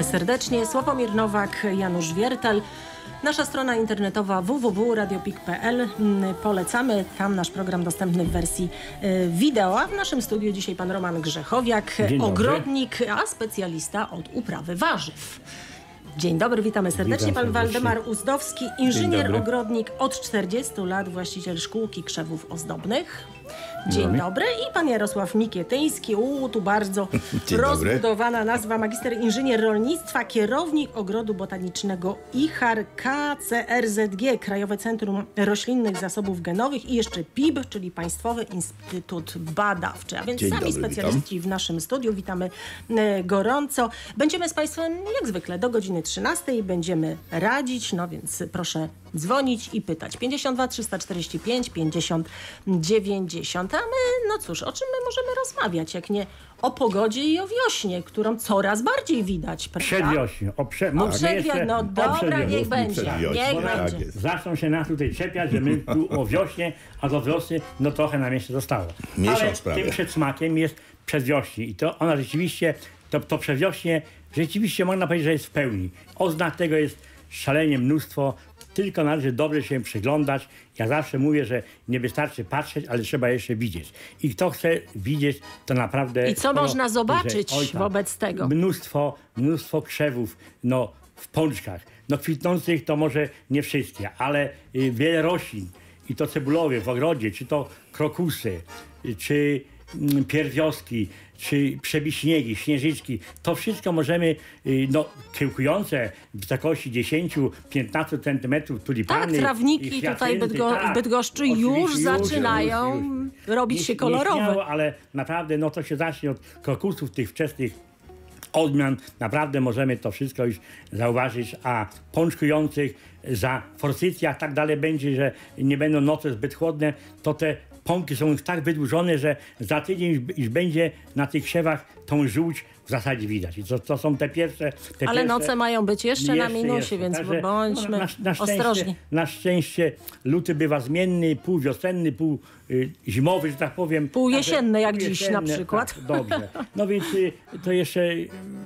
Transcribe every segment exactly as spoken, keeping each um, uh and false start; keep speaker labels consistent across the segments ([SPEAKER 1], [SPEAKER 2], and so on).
[SPEAKER 1] serdecznie. Sławomir Nowak, Janusz Wiertel. Nasza strona internetowa w w w kropka radiopik kropka p l. Polecamy. Tam nasz program dostępny w wersji wideo. A w naszym studiu dzisiaj pan Roman Grzechowiak, ogrodnik, a specjalista od uprawy warzyw. Dzień dobry, witamy serdecznie. Witam pan serdecznie. Waldemar Uzdowski, inżynier ogrodnik od czterdziestu lat, właściciel szkółki krzewów ozdobnych. Dzień dobry. dobry. I pan Jarosław Mikietyński, u, tu bardzo rozbudowana dobry. nazwa, magister inżynier rolnictwa, kierownik ogrodu botanicznego I H A R K C R Z G, Krajowe Centrum Roślinnych Zasobów Genowych i jeszcze P I B, czyli Państwowy Instytut Badawczy. A więc Dzień sami dobry, specjaliści witam. w naszym studiu. Witamy e, gorąco. Będziemy z Państwem jak zwykle do godziny trzynastej. Będziemy radzić, no więc proszę dzwonić i pytać. pięćdziesiąt dwa trzysta czterdzieści pięć pięćdziesiąt dziewięćdziesiąt. A my, no cóż, o czym my możemy rozmawiać, jak nie o pogodzie i o wiośnie, którą coraz bardziej widać, prawda?
[SPEAKER 2] Przedwiośnie. O prze...
[SPEAKER 1] o przedwiośnie. No dobra, niech będzie. Niech
[SPEAKER 2] tak
[SPEAKER 1] będzie.
[SPEAKER 2] Zaczną się nas tutaj czepiać, że my tu o wiośnie, a do wiosny no trochę nam jeszcze zostało.
[SPEAKER 3] Miesiąc
[SPEAKER 2] Ale tym przedsmakiem jest przedwiośnie i to ona rzeczywiście, to, to przedwiośnie rzeczywiście można powiedzieć, że jest w pełni. Oznak tego jest szalenie mnóstwo. Tylko należy dobrze się przyglądać. Ja zawsze mówię, że nie wystarczy patrzeć, ale trzeba jeszcze widzieć. I kto chce widzieć, to naprawdę...
[SPEAKER 1] I co no, można zobaczyć
[SPEAKER 2] że, oj, tak,
[SPEAKER 1] wobec tego?
[SPEAKER 2] Mnóstwo, mnóstwo krzewów no, w pączkach. No kwitnących to może nie wszystkie, ale y, wiele roślin. I to cebulowe w ogrodzie, czy to krokusy, y, czy y, pierwioski, czy przebiśniegi, śnieżyczki, to wszystko możemy, no, kiełkujące w wysokości dziesięć do piętnastu centymetrów tulipany.
[SPEAKER 1] Tak, trawniki tutaj Bydgo tak, w Bydgoszczy już zaczynają już, już. robić nie, się kolorowe.
[SPEAKER 2] Nie śmiało, ale naprawdę, no to się zacznie od krokusów tych wczesnych odmian. Naprawdę możemy to wszystko już zauważyć, a pączkujących za forsycjach tak dalej będzie, że nie będą noce zbyt chłodne, to te pąki są już tak wydłużone, że za tydzień już będzie na tych krzewach tą żółć w zasadzie widać. I to, to są te pierwsze... Te
[SPEAKER 1] Ale
[SPEAKER 2] pierwsze,
[SPEAKER 1] noce mają być jeszcze, jeszcze na minusie, jeszcze. więc Także, bądźmy no, na, na ostrożni.
[SPEAKER 2] Na szczęście luty bywa zmienny, pół wiosenny, pół y, zimowy, że tak powiem.
[SPEAKER 1] Pół jesienny, jak pół dziś
[SPEAKER 2] jesienne,
[SPEAKER 1] na przykład.
[SPEAKER 2] Tak, dobrze. No więc y, to jeszcze... Y,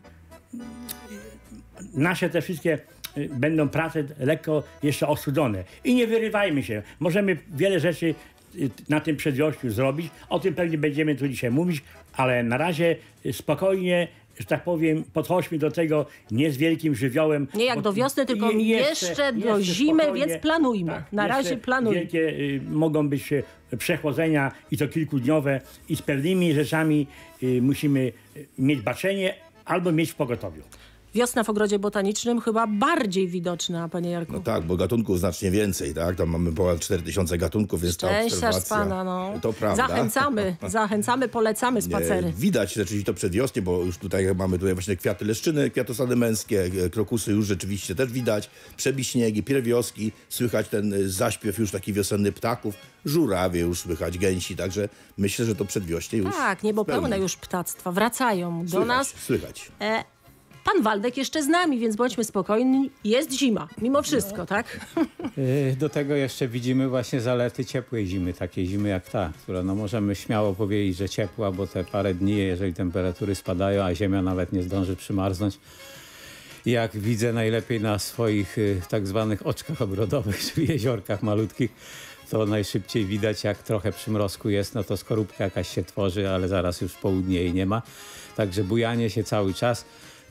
[SPEAKER 2] nasze te wszystkie y, będą prace lekko jeszcze ostudzone. I nie wyrywajmy się. Możemy wiele rzeczy na tym przedwiościu zrobić. O tym pewnie będziemy tu dzisiaj mówić, ale na razie spokojnie, że tak powiem, podchodźmy do tego nie z wielkim żywiołem.
[SPEAKER 1] Nie jak do wiosny, tylko jeszcze, jeszcze do jeszcze zimy, więc planujmy. Tak, na razie planujmy.
[SPEAKER 2] Wielkie y, mogą być przechłodzenia i to kilkudniowe i z pewnymi rzeczami y, musimy mieć baczenie albo mieć w pogotowiu.
[SPEAKER 1] Wiosna w ogrodzie botanicznym chyba bardziej widoczna, panie Jarku.
[SPEAKER 3] No tak, bo gatunków znacznie więcej, tak? Tam mamy ponad cztery tysiące gatunków, więc ta obserwacja...
[SPEAKER 1] z pana, no.
[SPEAKER 3] To prawda.
[SPEAKER 1] Zachęcamy, zachęcamy, polecamy spacery.
[SPEAKER 3] Widać rzeczywiście to przedwiośnie, bo już tutaj mamy tutaj właśnie kwiaty leszczyny, kwiatosady męskie, krokusy już rzeczywiście też widać, przebiśniegi, pierwioski, słychać ten zaśpiew już taki wiosenny ptaków, żurawie już słychać, gęsi, także myślę, że to przedwiośnie już...
[SPEAKER 1] Tak, niebo pełne już ptactwa, wracają do
[SPEAKER 3] słychać,
[SPEAKER 1] nas.
[SPEAKER 3] Słychać.
[SPEAKER 1] E Pan Waldek jeszcze z nami, więc bądźmy spokojni. Jest zima, mimo wszystko, no. tak?
[SPEAKER 4] Do tego jeszcze widzimy właśnie zalety ciepłej zimy, takiej zimy jak ta, która no możemy śmiało powiedzieć, że ciepła, bo te parę dni, jeżeli temperatury spadają, a ziemia nawet nie zdąży przymarznąć. Jak widzę najlepiej na swoich y, tak zwanych oczkach ogrodowych, czy jeziorkach malutkich, to najszybciej widać, jak trochę przymrozku jest, no to skorupka jakaś się tworzy, ale zaraz już południe jej nie ma. Także bujanie się cały czas.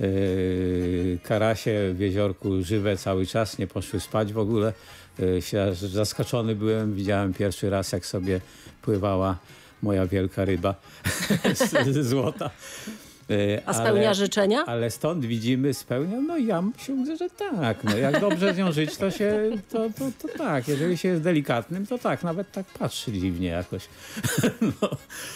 [SPEAKER 4] Yy, karasie w jeziorku żywe cały czas, nie poszły spać w ogóle. Yy, zaskoczony byłem, widziałem pierwszy raz, jak sobie pływała moja wielka ryba z złota. Yy,
[SPEAKER 1] A spełnia
[SPEAKER 4] ale,
[SPEAKER 1] życzenia?
[SPEAKER 4] Ale stąd widzimy, spełnia, no ja myślę, że tak. No, jak dobrze z nią żyć, to się, to, to, to tak. Jeżeli się jest delikatnym, to tak, nawet tak patrzy dziwnie jakoś. no.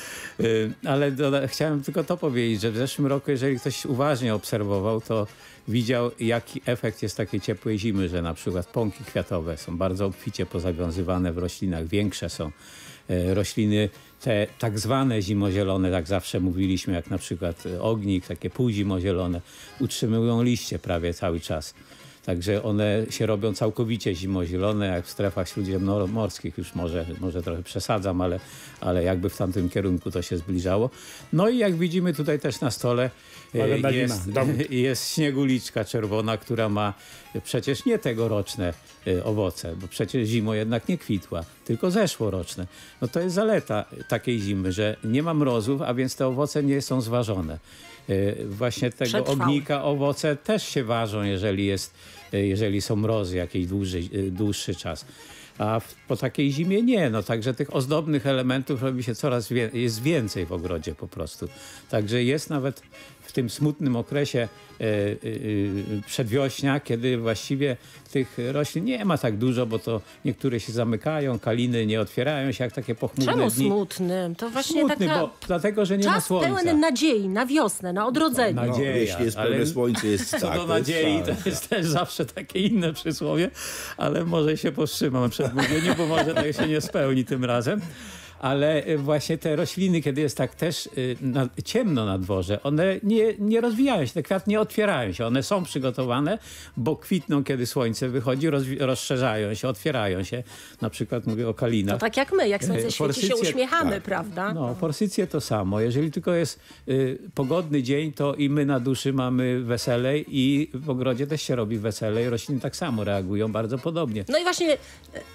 [SPEAKER 4] Ale do, chciałem tylko to powiedzieć, że w zeszłym roku, jeżeli ktoś uważnie obserwował, to widział, jaki efekt jest takiej ciepłej zimy, że na przykład pąki kwiatowe są bardzo obficie pozawiązywane w roślinach, większe są. E, rośliny te tak zwane zimozielone, tak zawsze mówiliśmy, jak na przykład ognik, takie półzimozielone, utrzymują liście prawie cały czas. Także one się robią całkowicie zimozielone, jak w strefach śródziemnomorskich. Już może, może trochę przesadzam, ale, ale jakby w tamtym kierunku to się zbliżało. No i jak widzimy tutaj też na stole e, jest, jest śnieguliczka czerwona, która ma przecież nie tegoroczne e, owoce, bo przecież zimą jednak nie kwitła, tylko zeszłoroczne. No to jest zaleta takiej zimy, że nie ma mrozów, a więc te owoce nie są zważone. E, właśnie tego
[SPEAKER 1] Przetrwały.
[SPEAKER 4] ognika owoce też się ważą, jeżeli, jest, e, jeżeli są mrozy jakiś dłuższy, e, dłuższy czas. A w, po takiej zimie nie. No także tych ozdobnych elementów robi się coraz wie, jest więcej w ogrodzie po prostu. Także jest nawet w tym smutnym okresie e, e, przedwiośnia, kiedy właściwie tych roślin nie ma tak dużo, bo to niektóre się zamykają, kaliny nie otwierają się jak takie pochmurne
[SPEAKER 1] Czemu
[SPEAKER 4] dni.
[SPEAKER 1] smutny? To właśnie
[SPEAKER 4] Smutny,
[SPEAKER 1] taka...
[SPEAKER 4] bo dlatego, że nie ma
[SPEAKER 1] Czas
[SPEAKER 4] słońca.
[SPEAKER 1] pełen nadziei na wiosnę, na odrodzenie.
[SPEAKER 4] Na-
[SPEAKER 3] No,
[SPEAKER 4] Nadzieja,
[SPEAKER 3] jeśli jest pełne
[SPEAKER 4] ale-
[SPEAKER 3] słońce, jest
[SPEAKER 4] Co
[SPEAKER 3] tak.
[SPEAKER 4] do
[SPEAKER 3] jest
[SPEAKER 4] nadziei,
[SPEAKER 3] tak.
[SPEAKER 4] to jest też zawsze takie inne przysłowie, ale może się powstrzymam przed mówieniem, bo może to się nie spełni tym razem. Ale właśnie te rośliny, kiedy jest tak też y, na, ciemno na dworze, one nie, nie rozwijają się, te kwiaty nie otwierają się. One są przygotowane, bo kwitną, kiedy słońce wychodzi, rozwi- rozszerzają się, otwierają się. Na przykład mówię o kalinach.
[SPEAKER 1] To tak jak my, jak słońce
[SPEAKER 4] E,
[SPEAKER 1] świeci, się
[SPEAKER 4] forsycje-
[SPEAKER 1] uśmiechamy,
[SPEAKER 3] tak.
[SPEAKER 1] prawda?
[SPEAKER 4] No, forsycje to samo. Jeżeli tylko jest y, pogodny dzień, to i my na duszy mamy weselej i w ogrodzie też się robi weselej. Rośliny tak samo reagują bardzo podobnie.
[SPEAKER 1] No i właśnie e,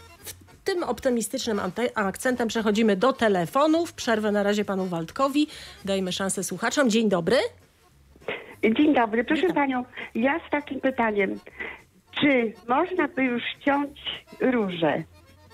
[SPEAKER 1] tym optymistycznym ante- akcentem przechodzimy do telefonów. Przerwę na razie panu Waldkowi. Dajmy szansę słuchaczom. Dzień dobry.
[SPEAKER 5] Dzień dobry. Proszę panią, ja z takim pytaniem. Czy można by już ciąć róże?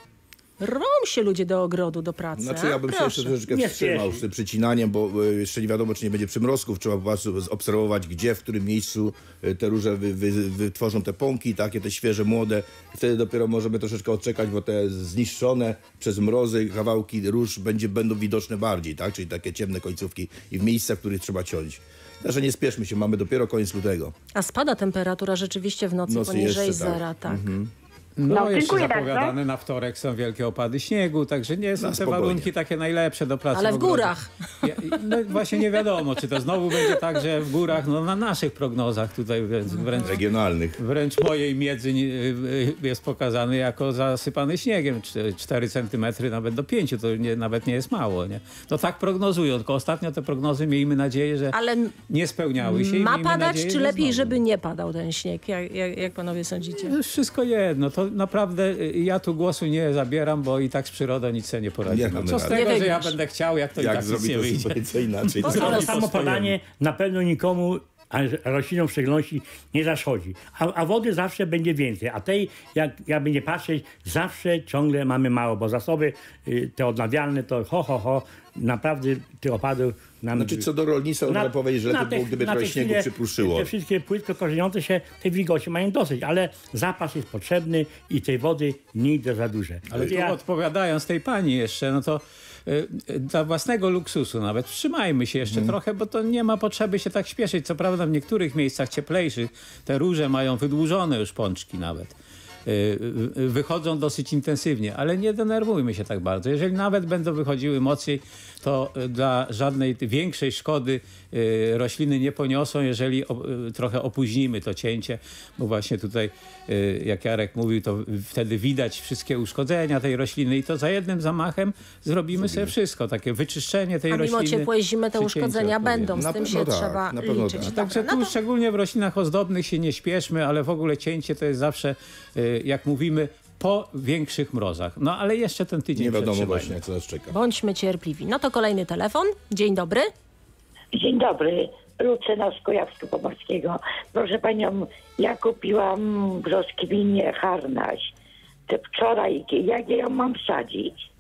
[SPEAKER 1] Rą się ludzie do ogrodu, do pracy.
[SPEAKER 3] Znaczy
[SPEAKER 1] a?
[SPEAKER 3] ja bym się
[SPEAKER 1] Proszę.
[SPEAKER 3] jeszcze troszeczkę
[SPEAKER 2] Nie
[SPEAKER 3] wstrzymał
[SPEAKER 2] spieszy.
[SPEAKER 3] z tym przycinaniem, bo e, jeszcze nie wiadomo, czy nie będzie przymrozków. Trzeba po prostu obserwować, gdzie, w którym miejscu e, te róże wy, wy, wytworzą te pąki, takie te świeże, młode. Wtedy dopiero możemy troszeczkę odczekać, bo te zniszczone przez mrozy kawałki róż będzie, będą widoczne bardziej, tak? Czyli takie ciemne końcówki i w miejscach, w których trzeba ciąć. Także nie spieszmy się, mamy dopiero koniec lutego.
[SPEAKER 1] A spada temperatura rzeczywiście w nocy,
[SPEAKER 3] Nocy
[SPEAKER 1] poniżej
[SPEAKER 3] jeszcze, tak.
[SPEAKER 1] zera, tak.
[SPEAKER 4] No,
[SPEAKER 5] No,
[SPEAKER 4] jeszcze
[SPEAKER 5] dziękuję
[SPEAKER 4] zapowiadane
[SPEAKER 5] bardzo.
[SPEAKER 4] na wtorek są wielkie opady śniegu, także nie są
[SPEAKER 3] No,
[SPEAKER 4] te
[SPEAKER 3] spokojnie.
[SPEAKER 4] warunki takie najlepsze do pracy.
[SPEAKER 1] Ale w
[SPEAKER 4] ogrodzie.
[SPEAKER 1] górach.
[SPEAKER 4] Ja, no właśnie nie wiadomo, czy to znowu będzie tak, że w górach, no na naszych prognozach tutaj wręcz, wręcz,
[SPEAKER 3] Regionalnych.
[SPEAKER 4] wręcz mojej miedzy nie- jest pokazany jako zasypany śniegiem. cztery centymetry nawet do pięciu, to nie, nawet nie jest mało. Nie? No tak prognozują, tylko ostatnio te prognozy miejmy nadzieję, że
[SPEAKER 1] Ale
[SPEAKER 4] nie spełniały się. i
[SPEAKER 1] ma
[SPEAKER 4] miejmy
[SPEAKER 1] padać,
[SPEAKER 4] nadzieję,
[SPEAKER 1] czy
[SPEAKER 4] że
[SPEAKER 1] lepiej,
[SPEAKER 4] znowu.
[SPEAKER 1] żeby nie padał ten śnieg? Jak, jak, jak panowie sądzicie?
[SPEAKER 4] To jest wszystko jedno. To naprawdę y, ja tu głosu nie zabieram, bo i tak z przyrodą nic sobie nie poradzi.
[SPEAKER 3] Nie
[SPEAKER 4] No,
[SPEAKER 3] mamy
[SPEAKER 4] co z
[SPEAKER 3] rady.
[SPEAKER 4] tego,
[SPEAKER 1] Nie
[SPEAKER 4] że ja
[SPEAKER 1] wygrasz.
[SPEAKER 4] będę chciał, jak to i
[SPEAKER 3] Jak
[SPEAKER 4] tak nic
[SPEAKER 3] zrobić
[SPEAKER 4] nie
[SPEAKER 3] to
[SPEAKER 4] wyjdzie.
[SPEAKER 3] zupełnie co inaczej.
[SPEAKER 1] Bo
[SPEAKER 3] To
[SPEAKER 1] to
[SPEAKER 2] To
[SPEAKER 1] Ale
[SPEAKER 2] samo podanie na pewno nikomu, a roślinom w szczególności nie zaszkodzi. A, a wody zawsze będzie więcej. A tej, jak, jak będzie patrzeć, zawsze ciągle mamy mało, bo zasoby y, te odnawialne to ho, ho, ho, naprawdę tych opadów nam...
[SPEAKER 3] Znaczy co do rolnictwa, można powiedzieć, że
[SPEAKER 2] na
[SPEAKER 3] lepiej było,
[SPEAKER 2] te-
[SPEAKER 3] gdyby
[SPEAKER 2] na
[SPEAKER 3] trochę
[SPEAKER 2] te
[SPEAKER 3] śniegu
[SPEAKER 2] chwile
[SPEAKER 3] przypruszyło.
[SPEAKER 2] Te wszystkie płytko korzeniące się, tej wilgoci mają dosyć, ale zapas jest potrzebny i tej wody nigdy za duże.
[SPEAKER 4] Ale tu
[SPEAKER 2] ja,
[SPEAKER 4] odpowiadając tej pani jeszcze, no to y, y, dla własnego luksusu nawet wstrzymajmy się jeszcze trochę, bo to nie ma potrzeby się tak śpieszyć. Co prawda w niektórych miejscach cieplejszych te róże mają wydłużone już pączki nawet. Y, y, wychodzą dosyć intensywnie, ale nie denerwujmy się tak bardzo. Jeżeli nawet będą wychodziły mocniej, to y, dla żadnej t- większej szkody y, rośliny nie poniosą, jeżeli o, y, trochę opóźnimy to cięcie, bo właśnie tutaj, y, jak Jarek mówił, to wtedy widać wszystkie uszkodzenia tej rośliny i to za jednym zamachem zrobimy sobie wszystko, takie wyczyszczenie tej
[SPEAKER 1] A mimo
[SPEAKER 4] rośliny.
[SPEAKER 1] ciepłej zimy te
[SPEAKER 4] przycięcie
[SPEAKER 1] uszkodzenia
[SPEAKER 4] odpowiednie.
[SPEAKER 1] będą, z
[SPEAKER 3] Na
[SPEAKER 1] tym
[SPEAKER 3] pewno
[SPEAKER 1] się
[SPEAKER 3] tak,
[SPEAKER 1] trzeba
[SPEAKER 3] na pewno
[SPEAKER 1] liczyć.
[SPEAKER 3] tak.
[SPEAKER 1] Dobra,
[SPEAKER 4] Także
[SPEAKER 1] no
[SPEAKER 4] tu
[SPEAKER 1] to
[SPEAKER 4] szczególnie w roślinach ozdobnych się nie śpieszmy, ale w ogóle cięcie to jest zawsze, y, jak mówimy, po większych mrozach. No ale jeszcze ten tydzień
[SPEAKER 3] Nie wiadomo
[SPEAKER 4] przetrzymajmy.
[SPEAKER 3] właśnie, co nas czeka.
[SPEAKER 1] bądźmy cierpliwi. No to kolejny telefon. Dzień dobry.
[SPEAKER 6] Dzień dobry, Lucyna z Kujawsko-Pomorskiego. Proszę panią, ja kupiłam brzoskwinię harnaś. Te wczoraj, jak ja ją mam sadzić?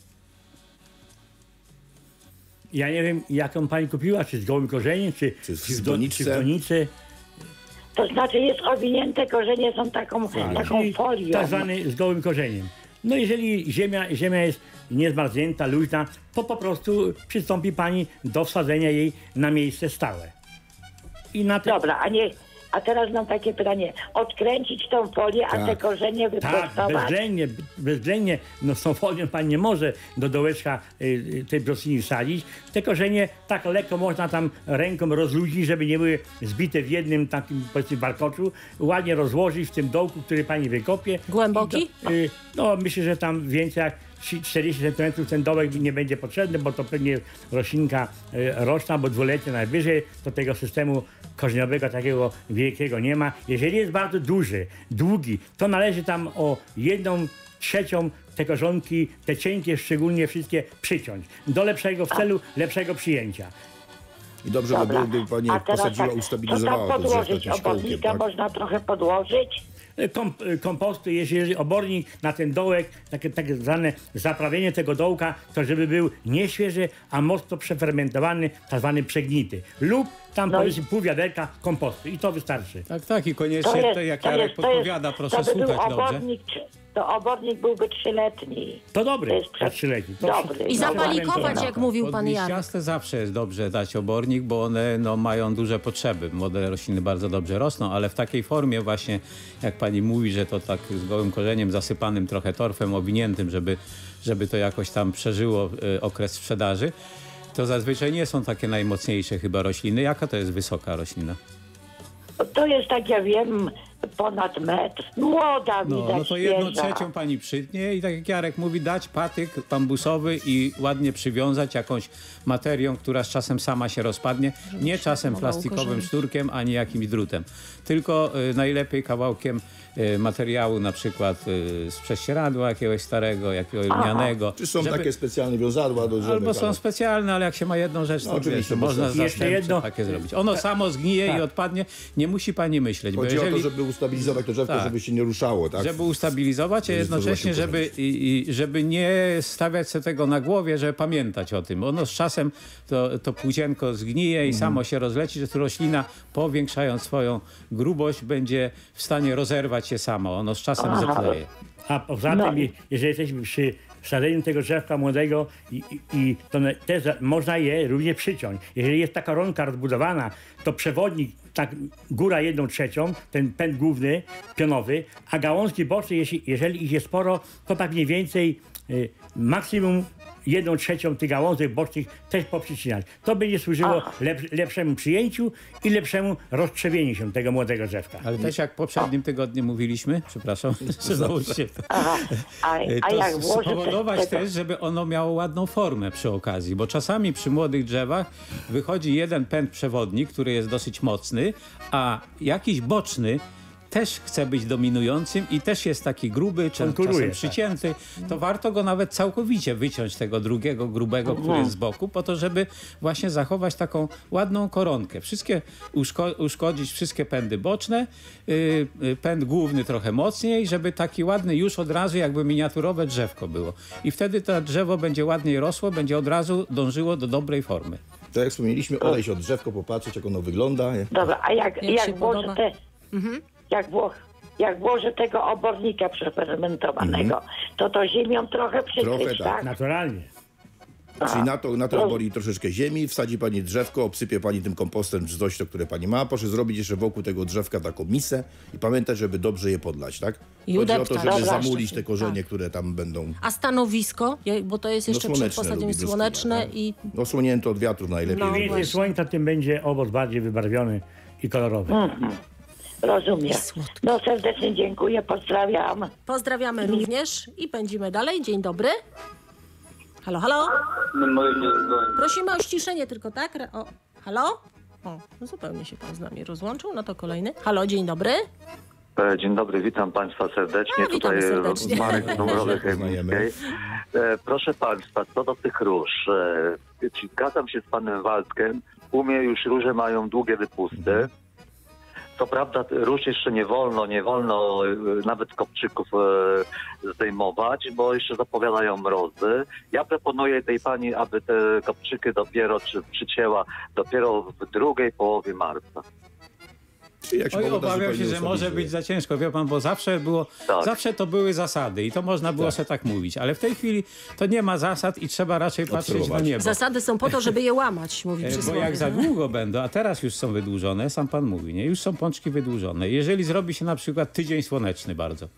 [SPEAKER 2] ja nie wiem, jaką pani kupiła, czy z gołym korzeniem, czy,
[SPEAKER 3] Czy w
[SPEAKER 2] czy, w, do,
[SPEAKER 3] doniczce?
[SPEAKER 2] czy w donicy.
[SPEAKER 6] To znaczy jest owinięte korzenie, są taką, taką
[SPEAKER 2] Czyli
[SPEAKER 6] folią.
[SPEAKER 2] tak zwany z gołym korzeniem. No jeżeli ziemia, ziemia jest niezmarznięta, luźna, to po prostu przystąpi pani do wsadzenia jej na miejsce stałe. I na te,
[SPEAKER 6] Dobra, a nie, A teraz mam takie pytanie. Odkręcić tą folię, a
[SPEAKER 3] Tak.
[SPEAKER 6] te korzenie
[SPEAKER 2] Tak,
[SPEAKER 6] wyprostować?
[SPEAKER 2] bezwzględnie, bezwzględnie, no z tą folią pan nie może do dołeczka y, y, tej brzoskini wsadzić. Te korzenie tak lekko można tam ręką rozluźnić, żeby nie były zbite w jednym takim, powiedzmy, warkoczu. Ładnie rozłożyć w tym dołku, który pani wykopie.
[SPEAKER 1] Głęboki?
[SPEAKER 2] I do, y, no myślę, że tam więcej jak czterdzieści centymetrów ten dołek nie będzie potrzebny, bo to pewnie roślinka y, roczna, bo dwuletnia najwyżej, to tego systemu korzeniowego takiego wielkiego nie ma. Jeżeli jest bardzo duży, długi, to należy tam o jedną trzecią te korzonki, te cienkie szczególnie wszystkie przyciąć. Do lepszego, w celu lepszego przyjęcia.
[SPEAKER 3] I dobrze by
[SPEAKER 6] Dobra.
[SPEAKER 3] było, gdyby pani
[SPEAKER 6] A
[SPEAKER 3] jak
[SPEAKER 6] teraz
[SPEAKER 3] posadziła,
[SPEAKER 6] tak,
[SPEAKER 3] ustabilizowała
[SPEAKER 6] to
[SPEAKER 3] to
[SPEAKER 6] tam
[SPEAKER 3] drzewko
[SPEAKER 6] podłożyć
[SPEAKER 3] jakimś kołkiem,
[SPEAKER 6] obornika,
[SPEAKER 3] tak?
[SPEAKER 6] można trochę podłożyć?
[SPEAKER 2] Kom, kompostu, jeżeli obornik na ten dołek, takie tak zwane zaprawienie tego dołka, to żeby był nie świeży, a mocno przefermentowany, tak zwany przegnity. Lub tam
[SPEAKER 6] No i-
[SPEAKER 2] powiedzmy pół wiaderka kompostu i to wystarczy.
[SPEAKER 4] Tak, tak i koniecznie to, jak Jarek podpowiada, proszę
[SPEAKER 6] to by był
[SPEAKER 4] słuchać dobrze.
[SPEAKER 6] obornik, to obornik byłby trzyletni.
[SPEAKER 2] To dobry,
[SPEAKER 6] To jest
[SPEAKER 2] na
[SPEAKER 6] prze-
[SPEAKER 2] trzyletni. To
[SPEAKER 6] Dobry.
[SPEAKER 1] I zapalikować,
[SPEAKER 2] No,
[SPEAKER 1] jak mówił
[SPEAKER 4] Pod
[SPEAKER 1] pan Jarek.
[SPEAKER 4] liściaste zawsze jest dobrze dać obornik, bo one no, mają duże potrzeby. Młode rośliny bardzo dobrze rosną, ale w takiej formie właśnie, jak pani mówi, że to tak z gołym korzeniem zasypanym trochę torfem, owiniętym, żeby, żeby to jakoś tam przeżyło y, okres sprzedaży, to zazwyczaj nie są takie najmocniejsze chyba rośliny. Jaka to jest wysoka roślina?
[SPEAKER 6] To jest, tak ja wiem, ponad metr. Młoda,
[SPEAKER 4] No,
[SPEAKER 6] widać,
[SPEAKER 4] no to jedną
[SPEAKER 6] świeża.
[SPEAKER 4] trzecią pani przytnie i tak jak Jarek mówi, dać patyk bambusowy i ładnie przywiązać jakąś materią, która z czasem sama się rozpadnie. Nie czasem
[SPEAKER 1] formowało
[SPEAKER 4] plastikowym
[SPEAKER 1] korzenie.
[SPEAKER 4] sznurkiem, ani jakimś drutem. Tylko y, najlepiej kawałkiem y, materiału, na przykład y, z prześcieradła jakiegoś starego, jakiegoś lnianego.
[SPEAKER 3] Czy są
[SPEAKER 4] żeby-
[SPEAKER 3] takie specjalne wiązadła do drzewek?
[SPEAKER 4] Albo są
[SPEAKER 3] ale-
[SPEAKER 4] specjalne, ale jak się ma jedną rzecz, to
[SPEAKER 3] No, oczywiście,
[SPEAKER 4] wiesz,
[SPEAKER 3] bo
[SPEAKER 4] można
[SPEAKER 3] są-
[SPEAKER 2] Jeszcze
[SPEAKER 4] zastępcze
[SPEAKER 2] jedno-
[SPEAKER 4] takie zrobić. Ono samo zgnije
[SPEAKER 2] Tak.
[SPEAKER 4] i odpadnie. Nie musi pani myśleć, bo
[SPEAKER 3] Chodzi
[SPEAKER 4] jeżeli...
[SPEAKER 3] o to, żeby ustabilizować to drzewko,
[SPEAKER 4] Tak.
[SPEAKER 3] żeby się nie ruszało, tak?
[SPEAKER 4] Żeby ustabilizować, a
[SPEAKER 3] Żeby
[SPEAKER 4] jednocześnie,
[SPEAKER 3] stworzyło się
[SPEAKER 4] żeby, i, i, żeby nie stawiać sobie tego na głowie, żeby pamiętać o tym. Ono z czasem, to, to płócienko zgnije i samo się rozleci, że to roślina, powiększając swoją grubość, będzie w stanie rozerwać się sama. Ono z czasem zetleje.
[SPEAKER 2] A poza
[SPEAKER 6] No
[SPEAKER 2] tym,
[SPEAKER 6] i-
[SPEAKER 2] jeżeli jesteśmy przy sadzeniu tego drzewka młodego, i, i, i to ne- te, za- można je również przyciąć. Jeżeli jest ta koronka rozbudowana, to przewodnik, tak góra jedną trzecią, ten pęd główny, pionowy, a gałązki boczne, jeśli, jeżeli ich jest sporo, to tak mniej więcej y, maksimum jedną trzecią tych gałązek bocznych też poprzycinać. To będzie służyło lep, lepszemu przyjęciu i lepszemu roztrzewieniu się tego młodego drzewka.
[SPEAKER 4] Ale też jak w poprzednim tygodniu mówiliśmy, przepraszam, że znowu się to...
[SPEAKER 6] Aha. A, a
[SPEAKER 4] To
[SPEAKER 6] jak włożę
[SPEAKER 4] spowodować
[SPEAKER 6] tego,
[SPEAKER 4] też, żeby ono miało ładną formę przy okazji, bo czasami przy młodych drzewach wychodzi jeden pęd przewodnik, który jest dosyć mocny, a jakiś boczny też chce być dominującym i też jest taki gruby, czy
[SPEAKER 2] Konkuruje,
[SPEAKER 4] czasem
[SPEAKER 2] tak.
[SPEAKER 4] przycięty, to warto go nawet całkowicie wyciąć tego drugiego, grubego, który jest z boku, po to, żeby właśnie zachować taką ładną koronkę. Wszystkie uszko uszkodzić wszystkie pędy boczne, yy, yy, pęd główny trochę mocniej, żeby taki ładny już od razu jakby miniaturowe drzewko było. I wtedy to drzewo będzie ładniej rosło, będzie od razu dążyło do dobrej formy.
[SPEAKER 3] Tak jak wspomnieliśmy, odejść od drzewko, popatrzeć jak ono wygląda.
[SPEAKER 6] Dobra, a jak,
[SPEAKER 1] Jak
[SPEAKER 6] jak,
[SPEAKER 1] się
[SPEAKER 6] włożę
[SPEAKER 1] podoba?
[SPEAKER 6] te, jak, wło, jak włożę tego obornika przefermentowanego, to to ziemią trochę przykryć,
[SPEAKER 3] Trochę tak.
[SPEAKER 6] tak?
[SPEAKER 2] Naturalnie.
[SPEAKER 3] Czyli na to, na to obori troszeczkę ziemi, wsadzi pani drzewko, obsypie pani tym kompostem czy coś, to, które pani ma. Proszę zrobić jeszcze wokół tego drzewka taką misę i pamiętać, żeby dobrze je podlać, tak?
[SPEAKER 1] I
[SPEAKER 3] Chodzi o to,
[SPEAKER 1] udeptać.
[SPEAKER 3] żeby
[SPEAKER 1] Dobra.
[SPEAKER 3] zamulić te korzenie,
[SPEAKER 1] Tak.
[SPEAKER 3] które tam będą.
[SPEAKER 1] A stanowisko, Je- bo to jest jeszcze przed
[SPEAKER 3] słoneczne
[SPEAKER 1] posadzeniem
[SPEAKER 3] lubi brzoskwinia,
[SPEAKER 1] słoneczne
[SPEAKER 3] tak.
[SPEAKER 1] i
[SPEAKER 3] Osłonięte od wiatrów najlepiej.
[SPEAKER 1] No,
[SPEAKER 3] żeby-
[SPEAKER 2] Im więcej
[SPEAKER 1] właśnie.
[SPEAKER 2] słońca, tym będzie owoc bardziej wybarwiony i kolorowy.
[SPEAKER 6] Rozumiem.
[SPEAKER 1] słodko.
[SPEAKER 6] No serdecznie dziękuję, pozdrawiam.
[SPEAKER 1] pozdrawiamy również i pędzimy dalej. Dzień dobry. Halo, halo? Prosimy o ściszenie tylko, tak? Re- O, halo? O, no zupełnie się pan z nami rozłączył. No to kolejny. Halo, dzień dobry.
[SPEAKER 7] E, Dzień dobry, witam Państwa serdecznie.
[SPEAKER 1] A, witamy
[SPEAKER 7] Tutaj
[SPEAKER 1] serdecznie.
[SPEAKER 7] Marek z Dąbrowy
[SPEAKER 3] Poznajemy.
[SPEAKER 7] Chemicznej. E, Proszę Państwa, co do tych róż. e, czy Zgadzam się z Panem Waldkiem. U mnie już róże mają długie wypusty. Co prawda róż jeszcze nie wolno, nie wolno e, nawet kopczyków e, zdejmować, bo jeszcze zapowiadają mrozy. Ja proponuję tej Pani, aby te kopczyki dopiero czy przycięła dopiero w drugiej połowie marca.
[SPEAKER 3] Czyli jak się
[SPEAKER 4] Oj,
[SPEAKER 3] pogoda
[SPEAKER 4] obawiam
[SPEAKER 3] zupełnie
[SPEAKER 4] się, że może
[SPEAKER 3] ustabilizuje.
[SPEAKER 4] być za ciężko, wie pan, bo zawsze było,
[SPEAKER 7] Tak.
[SPEAKER 4] zawsze to były zasady i to można było
[SPEAKER 3] Tak.
[SPEAKER 4] sobie tak mówić, ale w tej chwili to nie ma zasad i trzeba raczej patrzeć na
[SPEAKER 3] Obserwować.
[SPEAKER 4] niebo.
[SPEAKER 1] Zasady są po to, żeby je łamać, mówi
[SPEAKER 4] E, Bo
[SPEAKER 1] przysłowie.
[SPEAKER 4] jak za
[SPEAKER 1] no.
[SPEAKER 4] długo będą, a teraz już są wydłużone, sam pan mówi, nie? Już są pączki wydłużone. Jeżeli zrobi się na przykład tydzień słoneczny bardzo,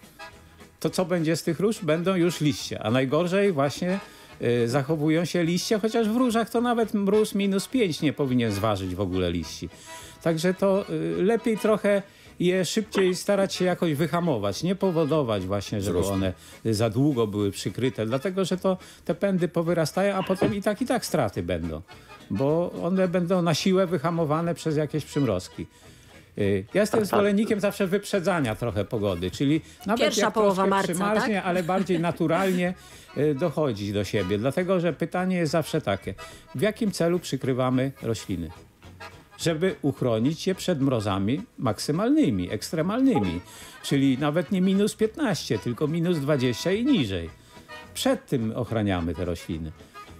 [SPEAKER 4] to co będzie z tych róż? Będą już liście, a najgorzej właśnie y, zachowują się liście, chociaż w różach to nawet mróz minus pięć nie powinien zważyć w ogóle liści. Także to y, lepiej trochę je szybciej starać się jakoś wyhamować, nie powodować właśnie, żeby
[SPEAKER 3] Wzrostu.
[SPEAKER 4] one za długo były przykryte, dlatego że to te pędy powyrastają, a potem i tak i tak straty będą, bo one będą na siłę wyhamowane przez jakieś przymrozki. Y, Ja jestem zwolennikiem zawsze wyprzedzania trochę pogody, czyli nawet
[SPEAKER 1] Pierwsza
[SPEAKER 4] jak
[SPEAKER 1] połowa
[SPEAKER 4] troszkę
[SPEAKER 1] marca,
[SPEAKER 4] przymarznie,
[SPEAKER 1] tak?
[SPEAKER 4] ale bardziej naturalnie y, dochodzić do siebie. Dlatego, że pytanie jest zawsze takie, w jakim celu przykrywamy rośliny? Żeby uchronić je przed mrozami maksymalnymi, ekstremalnymi, czyli nawet nie minus piętnaście, tylko minus dwadzieścia i niżej. Przed tym ochraniamy te rośliny.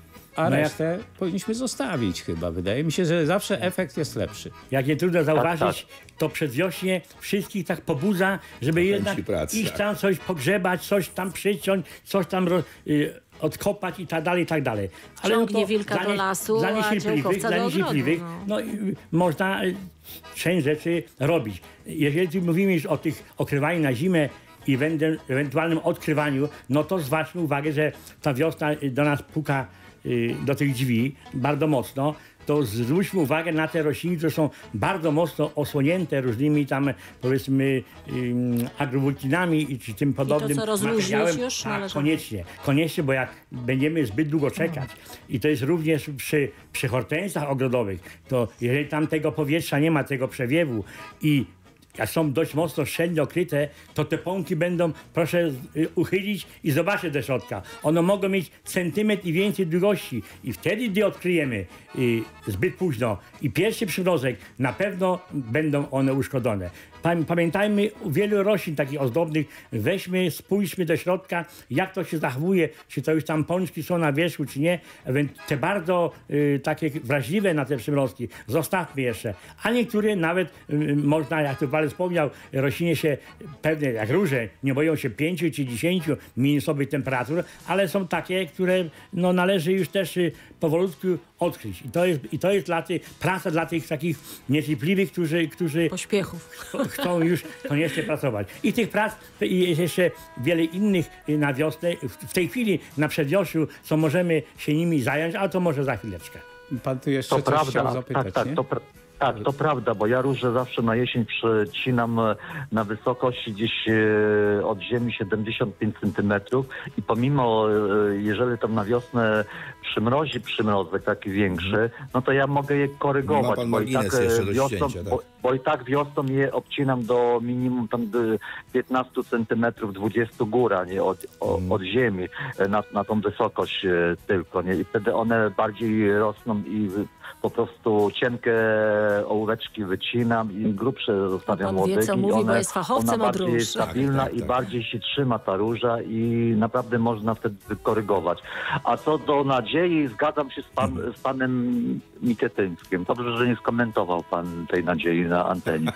[SPEAKER 4] A
[SPEAKER 2] No jak-
[SPEAKER 4] resztę powinniśmy zostawić chyba. Wydaje mi się, że zawsze efekt jest lepszy.
[SPEAKER 2] Jak nie trudno zauważyć, to przedwiośnie wszystkich tak pobudza, żeby jednak
[SPEAKER 3] pracy,
[SPEAKER 2] iść
[SPEAKER 3] tak.
[SPEAKER 2] tam coś pogrzebać, coś tam przyciąć, coś tam ro, y, odkopać i tak dalej, i tak dalej.
[SPEAKER 1] Ciągnie wilka
[SPEAKER 2] dla
[SPEAKER 1] do
[SPEAKER 2] nie-
[SPEAKER 1] lasu,
[SPEAKER 2] dla
[SPEAKER 1] a
[SPEAKER 2] niecierpliwych,
[SPEAKER 1] działkowca
[SPEAKER 2] dla
[SPEAKER 1] do ogrodu,
[SPEAKER 2] niecierpliwych,
[SPEAKER 1] no.
[SPEAKER 2] no, y, można y, część rzeczy robić. Jeżeli tu mówimy już o tych okrywaniu na zimę i wende- ewentualnym odkrywaniu, no to zwróćmy uwagę, że ta wiosna y, do nas puka y, do tych drzwi bardzo mocno, to zwróćmy uwagę na te rośliny, które są bardzo mocno osłonięte różnymi tam, powiedzmy, ym, agrowulkinami i czy tym podobnym
[SPEAKER 1] co rozluźnić
[SPEAKER 2] materiałem.
[SPEAKER 1] już
[SPEAKER 2] Tak,
[SPEAKER 1] należy?
[SPEAKER 2] koniecznie, koniecznie, bo jak będziemy zbyt długo czekać i to jest również przy, przy hortensach ogrodowych, to jeżeli tam tego powietrza nie ma, tego przewiewu i jak są dość mocno szczelnie okryte, to te pąki będą, proszę y, uchylić i zobaczyć do środka. One mogą mieć centymetr i więcej długości i wtedy, gdy odkryjemy y, zbyt późno i pierwszy przymrozek, na pewno będą one uszkodzone. Pam- Pamiętajmy, u wielu roślin takich ozdobnych, weźmy, spójrzmy do środka, jak to się zachowuje, czy to już tam pączki są na wierzchu, czy nie. Ewen- Te bardzo y, takie wrażliwe na te przymrozki, zostawmy jeszcze. A niektóre nawet y, można, jak tu Pan wspomniał, rośliny się pewne, jak róże, nie boją się pięciu czy dziesięciu minusowych temperatur, ale są takie, które no, należy już też y, powolutku odkryć. I to jest, i to jest dla tych, praca dla tych takich niecierpliwych, którzy, którzy
[SPEAKER 1] Pośpiechów.
[SPEAKER 2] chcą już koniecznie pracować. I tych prac i jest jeszcze wiele innych y, na wiosnę. W- W tej chwili na przedwiościu, co możemy się nimi zająć, ale to może za chwileczkę.
[SPEAKER 4] Pan tu jeszcze
[SPEAKER 7] To
[SPEAKER 4] coś chciał
[SPEAKER 7] prawda,
[SPEAKER 4] zapytać,
[SPEAKER 7] tak, tak,
[SPEAKER 4] nie?
[SPEAKER 7] to, pra- tak, to prawda, bo ja róże zawsze na jesień przycinam e, na wysokości gdzieś e, od ziemi siedemdziesiąt pięć centymetrów i pomimo, e, jeżeli tam na wiosnę przymrozi przymrozek taki większy, no to ja mogę je
[SPEAKER 3] Ma
[SPEAKER 7] korygować,
[SPEAKER 3] pan
[SPEAKER 7] bo i tak
[SPEAKER 3] margines
[SPEAKER 7] e,
[SPEAKER 3] jeszcze do
[SPEAKER 7] wiosną,
[SPEAKER 3] ścięcia,
[SPEAKER 7] bo,
[SPEAKER 3] tak.
[SPEAKER 7] bo i tak wiosną je obcinam do minimum tam do piętnaście centymetrów, dwadzieścia góra, nie, od, o,
[SPEAKER 3] Mhm.
[SPEAKER 7] od ziemi e, na, na tą wysokość e, tylko, nie, i wtedy one bardziej rosną i wy- po prostu cienkie ołóweczki wycinam i grubsze zostawiam
[SPEAKER 1] Pan wie,
[SPEAKER 7] łodygi.
[SPEAKER 1] co
[SPEAKER 7] i
[SPEAKER 1] mówi, bo
[SPEAKER 7] one,
[SPEAKER 1] jest fachowcem
[SPEAKER 7] ona
[SPEAKER 1] od
[SPEAKER 7] bardziej
[SPEAKER 1] róż.
[SPEAKER 7] jest stabilna
[SPEAKER 3] Tak, tak,
[SPEAKER 7] i
[SPEAKER 3] tak.
[SPEAKER 7] bardziej się trzyma ta róża i naprawdę można wtedy korygować. A co do nadziei, zgadzam się z, pan, z panem Mikietyńskim. Dobrze, że nie skomentował pan tej nadziei na antenie.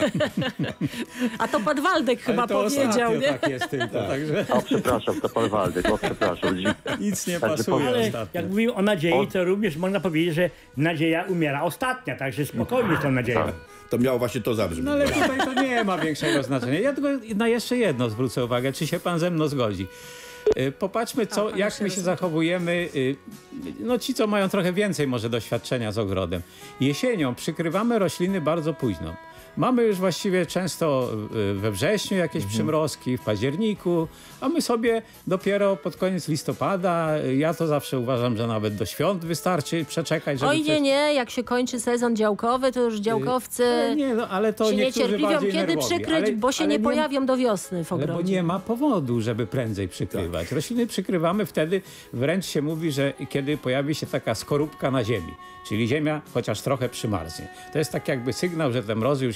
[SPEAKER 1] A to pan Waldek chyba
[SPEAKER 4] Ale to
[SPEAKER 1] powiedział,
[SPEAKER 4] ostatnio
[SPEAKER 1] nie?
[SPEAKER 4] tak jest tylko, także
[SPEAKER 7] O, przepraszam, to pan Waldek, o, przepraszam.
[SPEAKER 4] nic nie
[SPEAKER 7] Także
[SPEAKER 4] pasuje
[SPEAKER 2] Ale
[SPEAKER 4] ostatnio.
[SPEAKER 2] jak mówimy o nadziei,
[SPEAKER 7] O-
[SPEAKER 2] to również można powiedzieć, że nadzieja umiera ostatnia, także spokojnie z tą nadzieją.
[SPEAKER 3] To miało właśnie to zabrzmieć.
[SPEAKER 4] No ale tutaj to nie ma większego znaczenia. Ja tylko na jeszcze jedno zwrócę uwagę, czy się pan ze mną zgodzi. Y, Popatrzmy, co,
[SPEAKER 1] pan
[SPEAKER 4] jak
[SPEAKER 1] się
[SPEAKER 4] my się
[SPEAKER 1] rozumie.
[SPEAKER 4] zachowujemy, y, no ci, co mają trochę więcej może doświadczenia z ogrodem. Jesienią przykrywamy rośliny bardzo późno. Mamy już właściwie często y, we wrześniu jakieś przymrozki, w październiku, a my sobie dopiero pod koniec listopada, y, ja to zawsze uważam, że nawet do świąt wystarczy przeczekać, żeby
[SPEAKER 1] Oj nie,
[SPEAKER 4] coś-
[SPEAKER 1] nie, jak się kończy sezon działkowy, to już działkowcy
[SPEAKER 4] Ale nie, no, ale to
[SPEAKER 1] się
[SPEAKER 4] niektórzy
[SPEAKER 1] niecierpliwią,
[SPEAKER 4] bardziej
[SPEAKER 1] kiedy
[SPEAKER 4] nerwowi.
[SPEAKER 1] przykryć,
[SPEAKER 4] Ale-
[SPEAKER 1] bo się
[SPEAKER 4] ale
[SPEAKER 1] nie pojawią do wiosny w
[SPEAKER 4] Ale bo
[SPEAKER 1] ogrodzie.
[SPEAKER 4] nie ma powodu, żeby prędzej przykrywać. Rośliny przykrywamy wtedy, wręcz się mówi, że kiedy pojawi się taka skorupka na ziemi, czyli ziemia chociaż trochę przymarznie. To jest tak jakby sygnał, że te mrozy już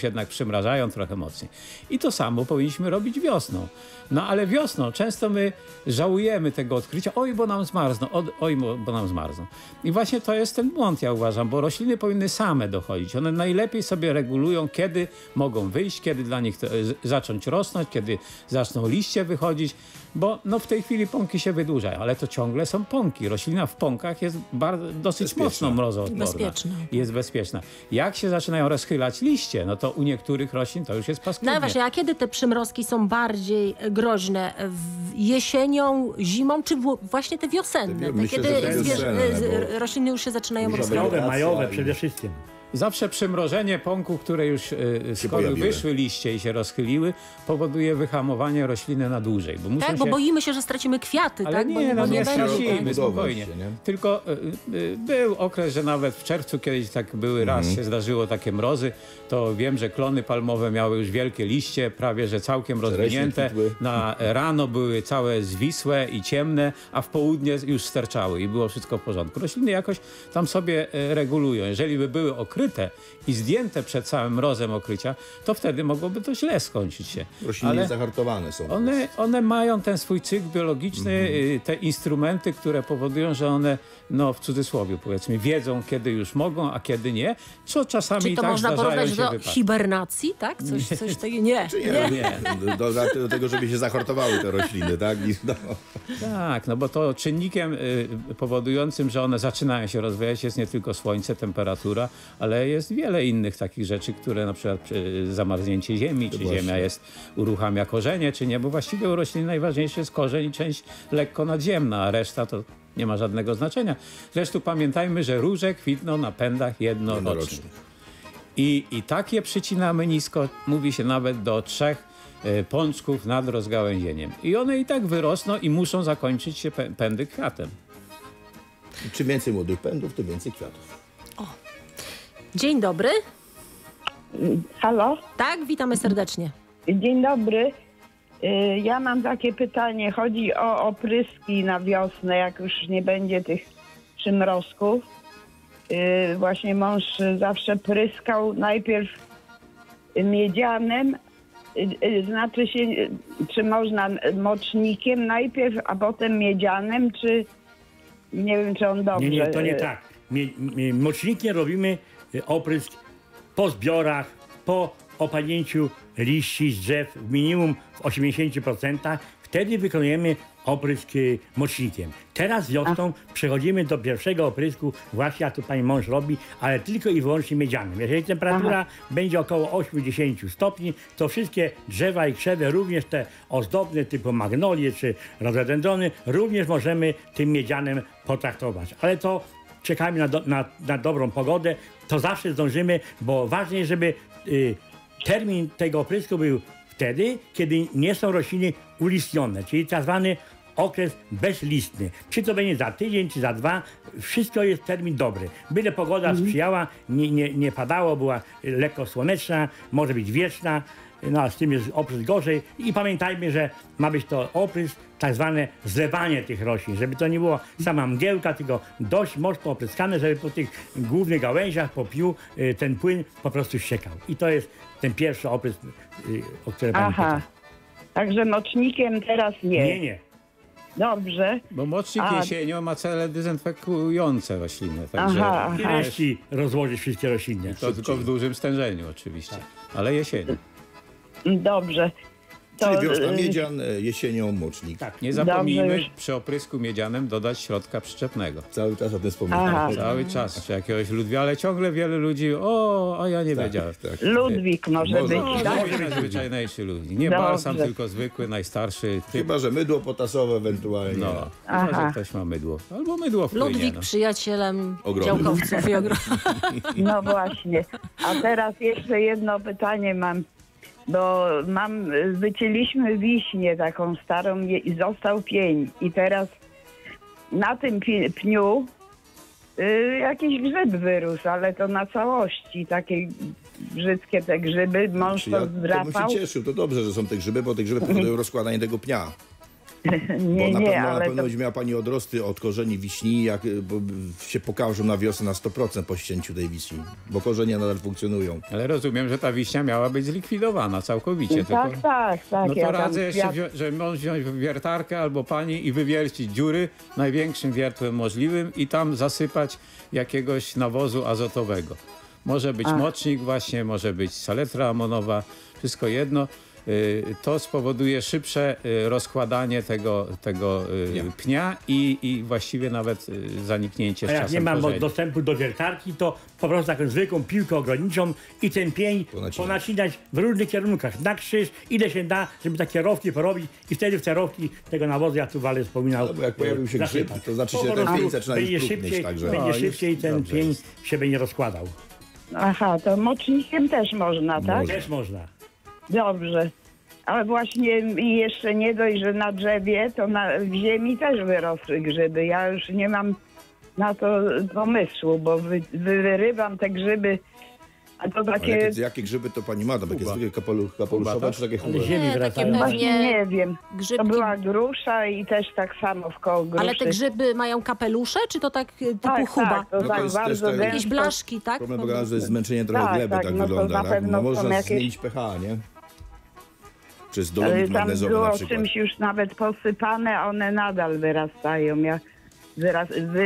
[SPEAKER 4] jednak przymrażają trochę mocniej. I to samo powinniśmy robić wiosną. No ale wiosną często my żałujemy tego odkrycia, oj, bo nam zmarzną, oj, bo nam zmarzną. I właśnie to jest ten błąd, ja uważam, bo rośliny powinny same dochodzić. One najlepiej sobie regulują, kiedy mogą wyjść, kiedy dla nich to, z, zacząć rosnąć, kiedy zaczną liście wychodzić, bo no w tej chwili pąki się wydłużają, ale to ciągle są pąki. Roślina w pąkach jest bardzo, dosyć
[SPEAKER 3] bezpieczna.
[SPEAKER 4] mocno mrozoodporna.
[SPEAKER 1] Bezpieczna.
[SPEAKER 4] Jest bezpieczna. Jak się zaczynają rozchylać liście, no to u niektórych roślin to już jest paskudnie.
[SPEAKER 1] No właśnie, a kiedy te przymrozki są bardziej groźne? W jesienią, zimą, czy w- właśnie te wiosenne?
[SPEAKER 3] Te-
[SPEAKER 1] Te,
[SPEAKER 3] myślę,
[SPEAKER 1] kiedy
[SPEAKER 3] że te
[SPEAKER 1] zwierzę-
[SPEAKER 3] wiosenne,
[SPEAKER 1] z-
[SPEAKER 3] bo-
[SPEAKER 1] rośliny już się zaczynają
[SPEAKER 3] Już
[SPEAKER 1] rozchylać?
[SPEAKER 2] Majowe, majowe
[SPEAKER 3] Wegetacja i-
[SPEAKER 2] przede wszystkim.
[SPEAKER 4] Zawsze przymrożenie pąków, które już y, z kory
[SPEAKER 3] pojawiły.
[SPEAKER 4] wyszły liście i się rozchyliły, powoduje wyhamowanie rośliny na dłużej. Bo muszą
[SPEAKER 1] Tak, bo
[SPEAKER 4] się...
[SPEAKER 1] boimy się, że stracimy kwiaty,
[SPEAKER 4] Ale
[SPEAKER 1] tak?
[SPEAKER 4] nie,
[SPEAKER 1] bo,
[SPEAKER 4] no
[SPEAKER 1] bo
[SPEAKER 4] nie
[SPEAKER 1] będzie
[SPEAKER 4] stracimy,
[SPEAKER 1] tak.
[SPEAKER 4] spokojnie.
[SPEAKER 3] się, nie?
[SPEAKER 4] Tylko y, y, był okres, że nawet w czerwcu kiedyś tak były, raz
[SPEAKER 3] Mhm.
[SPEAKER 4] się zdarzyło takie mrozy, to wiem, że klony palmowe miały już wielkie liście, prawie że całkiem
[SPEAKER 3] Czereśnie
[SPEAKER 4] rozwinięte.
[SPEAKER 3] kwitły.
[SPEAKER 4] Na rano były całe zwisłe i ciemne, a w południe już sterczały i było wszystko w porządku. Rośliny jakoś tam sobie e, regulują. Jeżeli by były okryte i zdjęte przed całym mrozem okrycia, to wtedy mogłoby to źle skończyć się.
[SPEAKER 3] Rośliny
[SPEAKER 4] Ale
[SPEAKER 3] zahartowane są.
[SPEAKER 4] one, one mają ten swój cykl biologiczny, y, te instrumenty, które powodują, że one, no w cudzysłowie powiedzmy, wiedzą, kiedy już mogą, a kiedy nie, co czasami
[SPEAKER 1] Czy
[SPEAKER 4] i
[SPEAKER 1] to
[SPEAKER 4] tak
[SPEAKER 1] można
[SPEAKER 4] zdarzają
[SPEAKER 1] porównać
[SPEAKER 4] się
[SPEAKER 1] do
[SPEAKER 4] wypadki.
[SPEAKER 1] hibernacji, tak? Coś, coś takiego? Nie.
[SPEAKER 3] Czy nie?
[SPEAKER 1] nie.
[SPEAKER 4] Nie.
[SPEAKER 3] Do, do, do tego, żeby się zahortowały te rośliny, tak? I, no.
[SPEAKER 4] Tak, no bo to czynnikiem y, powodującym, że one zaczynają się rozwijać jest nie tylko słońce, temperatura, ale jest wiele innych takich rzeczy, które na przykład y, zamarznięcie ziemi, czy
[SPEAKER 3] właśnie.
[SPEAKER 4] ziemia jest, uruchamia korzenie, czy nie, bo właściwie u roślin najważniejszy jest korzeń i część lekko nadziemna, a reszta to nie ma żadnego znaczenia. Zresztą pamiętajmy, że róże kwitną na pędach jednorocznych.
[SPEAKER 3] Jednorocznych.
[SPEAKER 4] I, I tak je przycinamy nisko, mówi się nawet do trzech e, pączków nad rozgałęzieniem. I one i tak wyrosną i muszą zakończyć się pę- pędy kwiatem.
[SPEAKER 3] Czym więcej młodych pędów, tym więcej kwiatów.
[SPEAKER 1] Dzień dobry.
[SPEAKER 5] Halo?
[SPEAKER 1] Tak, witamy serdecznie.
[SPEAKER 5] Dzień dobry. Y, Ja mam takie pytanie. Chodzi o opryski na wiosnę, jak już nie będzie tych przymrozków. Y, Właśnie mąż zawsze pryskał najpierw miedzianem, y, y, znaczy się, y, czy można mocznikiem najpierw, a potem miedzianem, czy nie wiem, czy on dobrze...
[SPEAKER 2] Nie, nie, to nie
[SPEAKER 5] y,
[SPEAKER 2] tak. My, my mocznikiem robimy y, oprysk po zbiorach, po opadnięciu liści z drzew w minimum w osiemdziesięciu procentach. Wtedy wykonujemy oprysk y, mocznikiem. Teraz wiosną przechodzimy do pierwszego oprysku, właśnie jak to pani mąż robi, ale tylko i wyłącznie miedzianym. Jeżeli temperatura będzie około osiemdziesiąt stopni, to wszystkie drzewa i krzewy, również te ozdobne typu magnolie czy rododendrony, również możemy tym miedzianem potraktować. Ale to czekamy na, do, na, na dobrą pogodę, to zawsze zdążymy, bo ważne jest, żeby y, termin tego oprysku był wtedy, kiedy nie są rośliny ulistnione, czyli tak zwany okres bezlistny. Czy to będzie za tydzień, czy za dwa, wszystko jest termin dobry. Byle pogoda sprzyjała, nie, nie, nie padało, była lekko słoneczna, może być wieczna, no a z tym jest oprysk gorzej. I pamiętajmy, że ma być to oprysk, tak zwane zlewanie tych roślin, żeby to nie było sama mgiełka, tylko dość mocno opryskane, żeby po tych głównych gałęziach, po piu, y, ten płyn po prostu ściekał. I to jest ten pierwszy oprysk, y, o który pani
[SPEAKER 5] Aha.
[SPEAKER 2] pyta.
[SPEAKER 5] Także mocznikiem teraz nie.
[SPEAKER 2] Nie, nie.
[SPEAKER 5] Dobrze.
[SPEAKER 4] Bo mocznik
[SPEAKER 5] A-
[SPEAKER 4] jesienią ma cele dezynfekujące rośliny. Także
[SPEAKER 5] Aha,
[SPEAKER 2] I
[SPEAKER 5] aha.
[SPEAKER 2] reszci rozłożyć wszystkie rośliny.
[SPEAKER 4] to tylko w dużym stężeniu oczywiście. Ale jesienią.
[SPEAKER 5] Dobrze. To,
[SPEAKER 3] Czyli wiosna
[SPEAKER 5] y,
[SPEAKER 3] miedzian, e, jesienią mocznik.
[SPEAKER 2] Tak.
[SPEAKER 4] Nie zapomnijmy
[SPEAKER 5] Dobrze, już.
[SPEAKER 4] przy oprysku miedzianym dodać środka przyczepnego.
[SPEAKER 3] Cały czas o tym wspominam.
[SPEAKER 5] Aha.
[SPEAKER 4] Cały czas, czy jakiegoś ludwia, ale ciągle wiele ludzi, o, a ja nie
[SPEAKER 3] Tak,
[SPEAKER 4] wiedziałem.
[SPEAKER 3] tak.
[SPEAKER 5] Ludwik może
[SPEAKER 3] Może.
[SPEAKER 5] być,
[SPEAKER 4] No,
[SPEAKER 5] tak?
[SPEAKER 4] może najzwyczajniejszy ludzi. Nie
[SPEAKER 5] Dobrze.
[SPEAKER 4] balsam, tylko zwykły, najstarszy typ.
[SPEAKER 3] Chyba że mydło potasowe ewentualnie.
[SPEAKER 4] No,
[SPEAKER 5] Aha.
[SPEAKER 4] może ktoś ma mydło. Albo mydło wpłynie.
[SPEAKER 1] Ludwik
[SPEAKER 4] No.
[SPEAKER 1] przyjacielem
[SPEAKER 3] Ogrody.
[SPEAKER 1] działkowców i ogrodów.
[SPEAKER 5] No właśnie. A teraz jeszcze jedno pytanie mam, bo mam, wycięliśmy wiśnię taką starą je- i został pień. I teraz na tym pi- pniu y, jakiś grzyb wyrósł, ale to na całości, takie brzydkie te grzyby. Mąż
[SPEAKER 3] Czy ja,
[SPEAKER 5] to
[SPEAKER 3] to bym
[SPEAKER 5] zdrapał.
[SPEAKER 3] się cieszył, to dobrze, że są te grzyby, bo te grzyby powodują rozkładanie tego pnia.
[SPEAKER 5] Nie,
[SPEAKER 3] Bo na
[SPEAKER 5] nie,
[SPEAKER 3] pewno, na
[SPEAKER 5] ale
[SPEAKER 3] pewno
[SPEAKER 5] to,
[SPEAKER 3] będzie miała pani odrosty od korzeni wiśni, jak y, bo się pokażą na wiosnę na sto procent po ścięciu tej wiśni, bo korzenie nadal funkcjonują.
[SPEAKER 4] Ale rozumiem, że ta wiśnia miała być zlikwidowana całkowicie.
[SPEAKER 5] tak,
[SPEAKER 4] tylko...
[SPEAKER 5] tak, tak.
[SPEAKER 4] No to
[SPEAKER 5] ja tam
[SPEAKER 4] radzę jeszcze,
[SPEAKER 5] kwiat-
[SPEAKER 4] wzi- że mąż wziąć wiertarkę albo pani i wywiercić dziury największym wiertłem możliwym i tam zasypać jakiegoś nawozu azotowego. Może być
[SPEAKER 5] A.
[SPEAKER 4] mocznik właśnie, może być saletra amonowa, wszystko jedno. Y, To spowoduje szybsze y, rozkładanie tego, tego y, pnia i, i właściwie nawet y, zaniknięcie z
[SPEAKER 2] A jak
[SPEAKER 4] czasem
[SPEAKER 2] nie mam
[SPEAKER 4] korzeni.
[SPEAKER 2] dostępu do wiertarki, to po prostu taką zwykłą piłkę ogrodniczą i ten pień
[SPEAKER 3] Ponacinać.
[SPEAKER 2] ponacinać w różnych kierunkach. Na krzyż, ile się da, żeby takie rowki porobić i wtedy w te rowki tego nawozu, jak tu Walec wspominał,
[SPEAKER 3] No bo jak pojawił się
[SPEAKER 2] e,
[SPEAKER 3] grzyb,
[SPEAKER 2] zasypać.
[SPEAKER 3] to znaczy
[SPEAKER 2] Po
[SPEAKER 3] się ten
[SPEAKER 2] prostu
[SPEAKER 3] pień zaczyna już
[SPEAKER 2] będzie
[SPEAKER 3] próchnieć,
[SPEAKER 2] szybciej,
[SPEAKER 3] także-
[SPEAKER 2] będzie
[SPEAKER 4] No, już
[SPEAKER 2] szybciej ten
[SPEAKER 3] dobrze
[SPEAKER 2] pień
[SPEAKER 3] jest.
[SPEAKER 2] się będzie rozkładał.
[SPEAKER 5] Aha, to mocznikiem też można, tak?
[SPEAKER 3] Można.
[SPEAKER 2] Też można.
[SPEAKER 5] Dobrze. Ale właśnie i jeszcze nie dość, że na drzewie, to na, w ziemi też wyrosły grzyby. Ja już nie mam na to pomysłu, bo wy, wyrywam te grzyby, a to
[SPEAKER 3] Ale
[SPEAKER 5] takie...
[SPEAKER 3] jakie, jakie grzyby to pani ma? Tam jakieś zwykłe kapelu, kapeluszowe,
[SPEAKER 4] tak?
[SPEAKER 3] czy takie
[SPEAKER 2] Ale
[SPEAKER 3] chube?
[SPEAKER 2] ziemi
[SPEAKER 8] Nie, takie
[SPEAKER 2] wracają.
[SPEAKER 8] pewnie-
[SPEAKER 5] Właśnie nie wiem. To
[SPEAKER 8] Grzybki.
[SPEAKER 5] była grusza i też tak samo w koło gruszy.
[SPEAKER 1] Ale te grzyby mają kapelusze, czy to tak y, typu
[SPEAKER 5] tak,
[SPEAKER 1] chuba?
[SPEAKER 5] tak, to
[SPEAKER 3] No to
[SPEAKER 5] tak
[SPEAKER 3] jest
[SPEAKER 5] bardzo
[SPEAKER 3] też tak-
[SPEAKER 5] gęsto.
[SPEAKER 1] Jakieś blaszki, tak?
[SPEAKER 3] Problem polega, że jest zmęczenie trochę
[SPEAKER 5] Tak,
[SPEAKER 3] gleby,
[SPEAKER 5] tak,
[SPEAKER 3] tak,
[SPEAKER 5] no to
[SPEAKER 3] wygląda.
[SPEAKER 5] na
[SPEAKER 3] Tak?
[SPEAKER 5] pewno
[SPEAKER 3] No można
[SPEAKER 5] są jakieś-
[SPEAKER 3] zmienić pH, nie? Czy jest
[SPEAKER 5] Ale
[SPEAKER 3] dolomit
[SPEAKER 5] tam
[SPEAKER 3] magnezowy na
[SPEAKER 5] było
[SPEAKER 3] przykład.
[SPEAKER 5] czymś już nawet posypane, one nadal wyrastają. Ja wyras,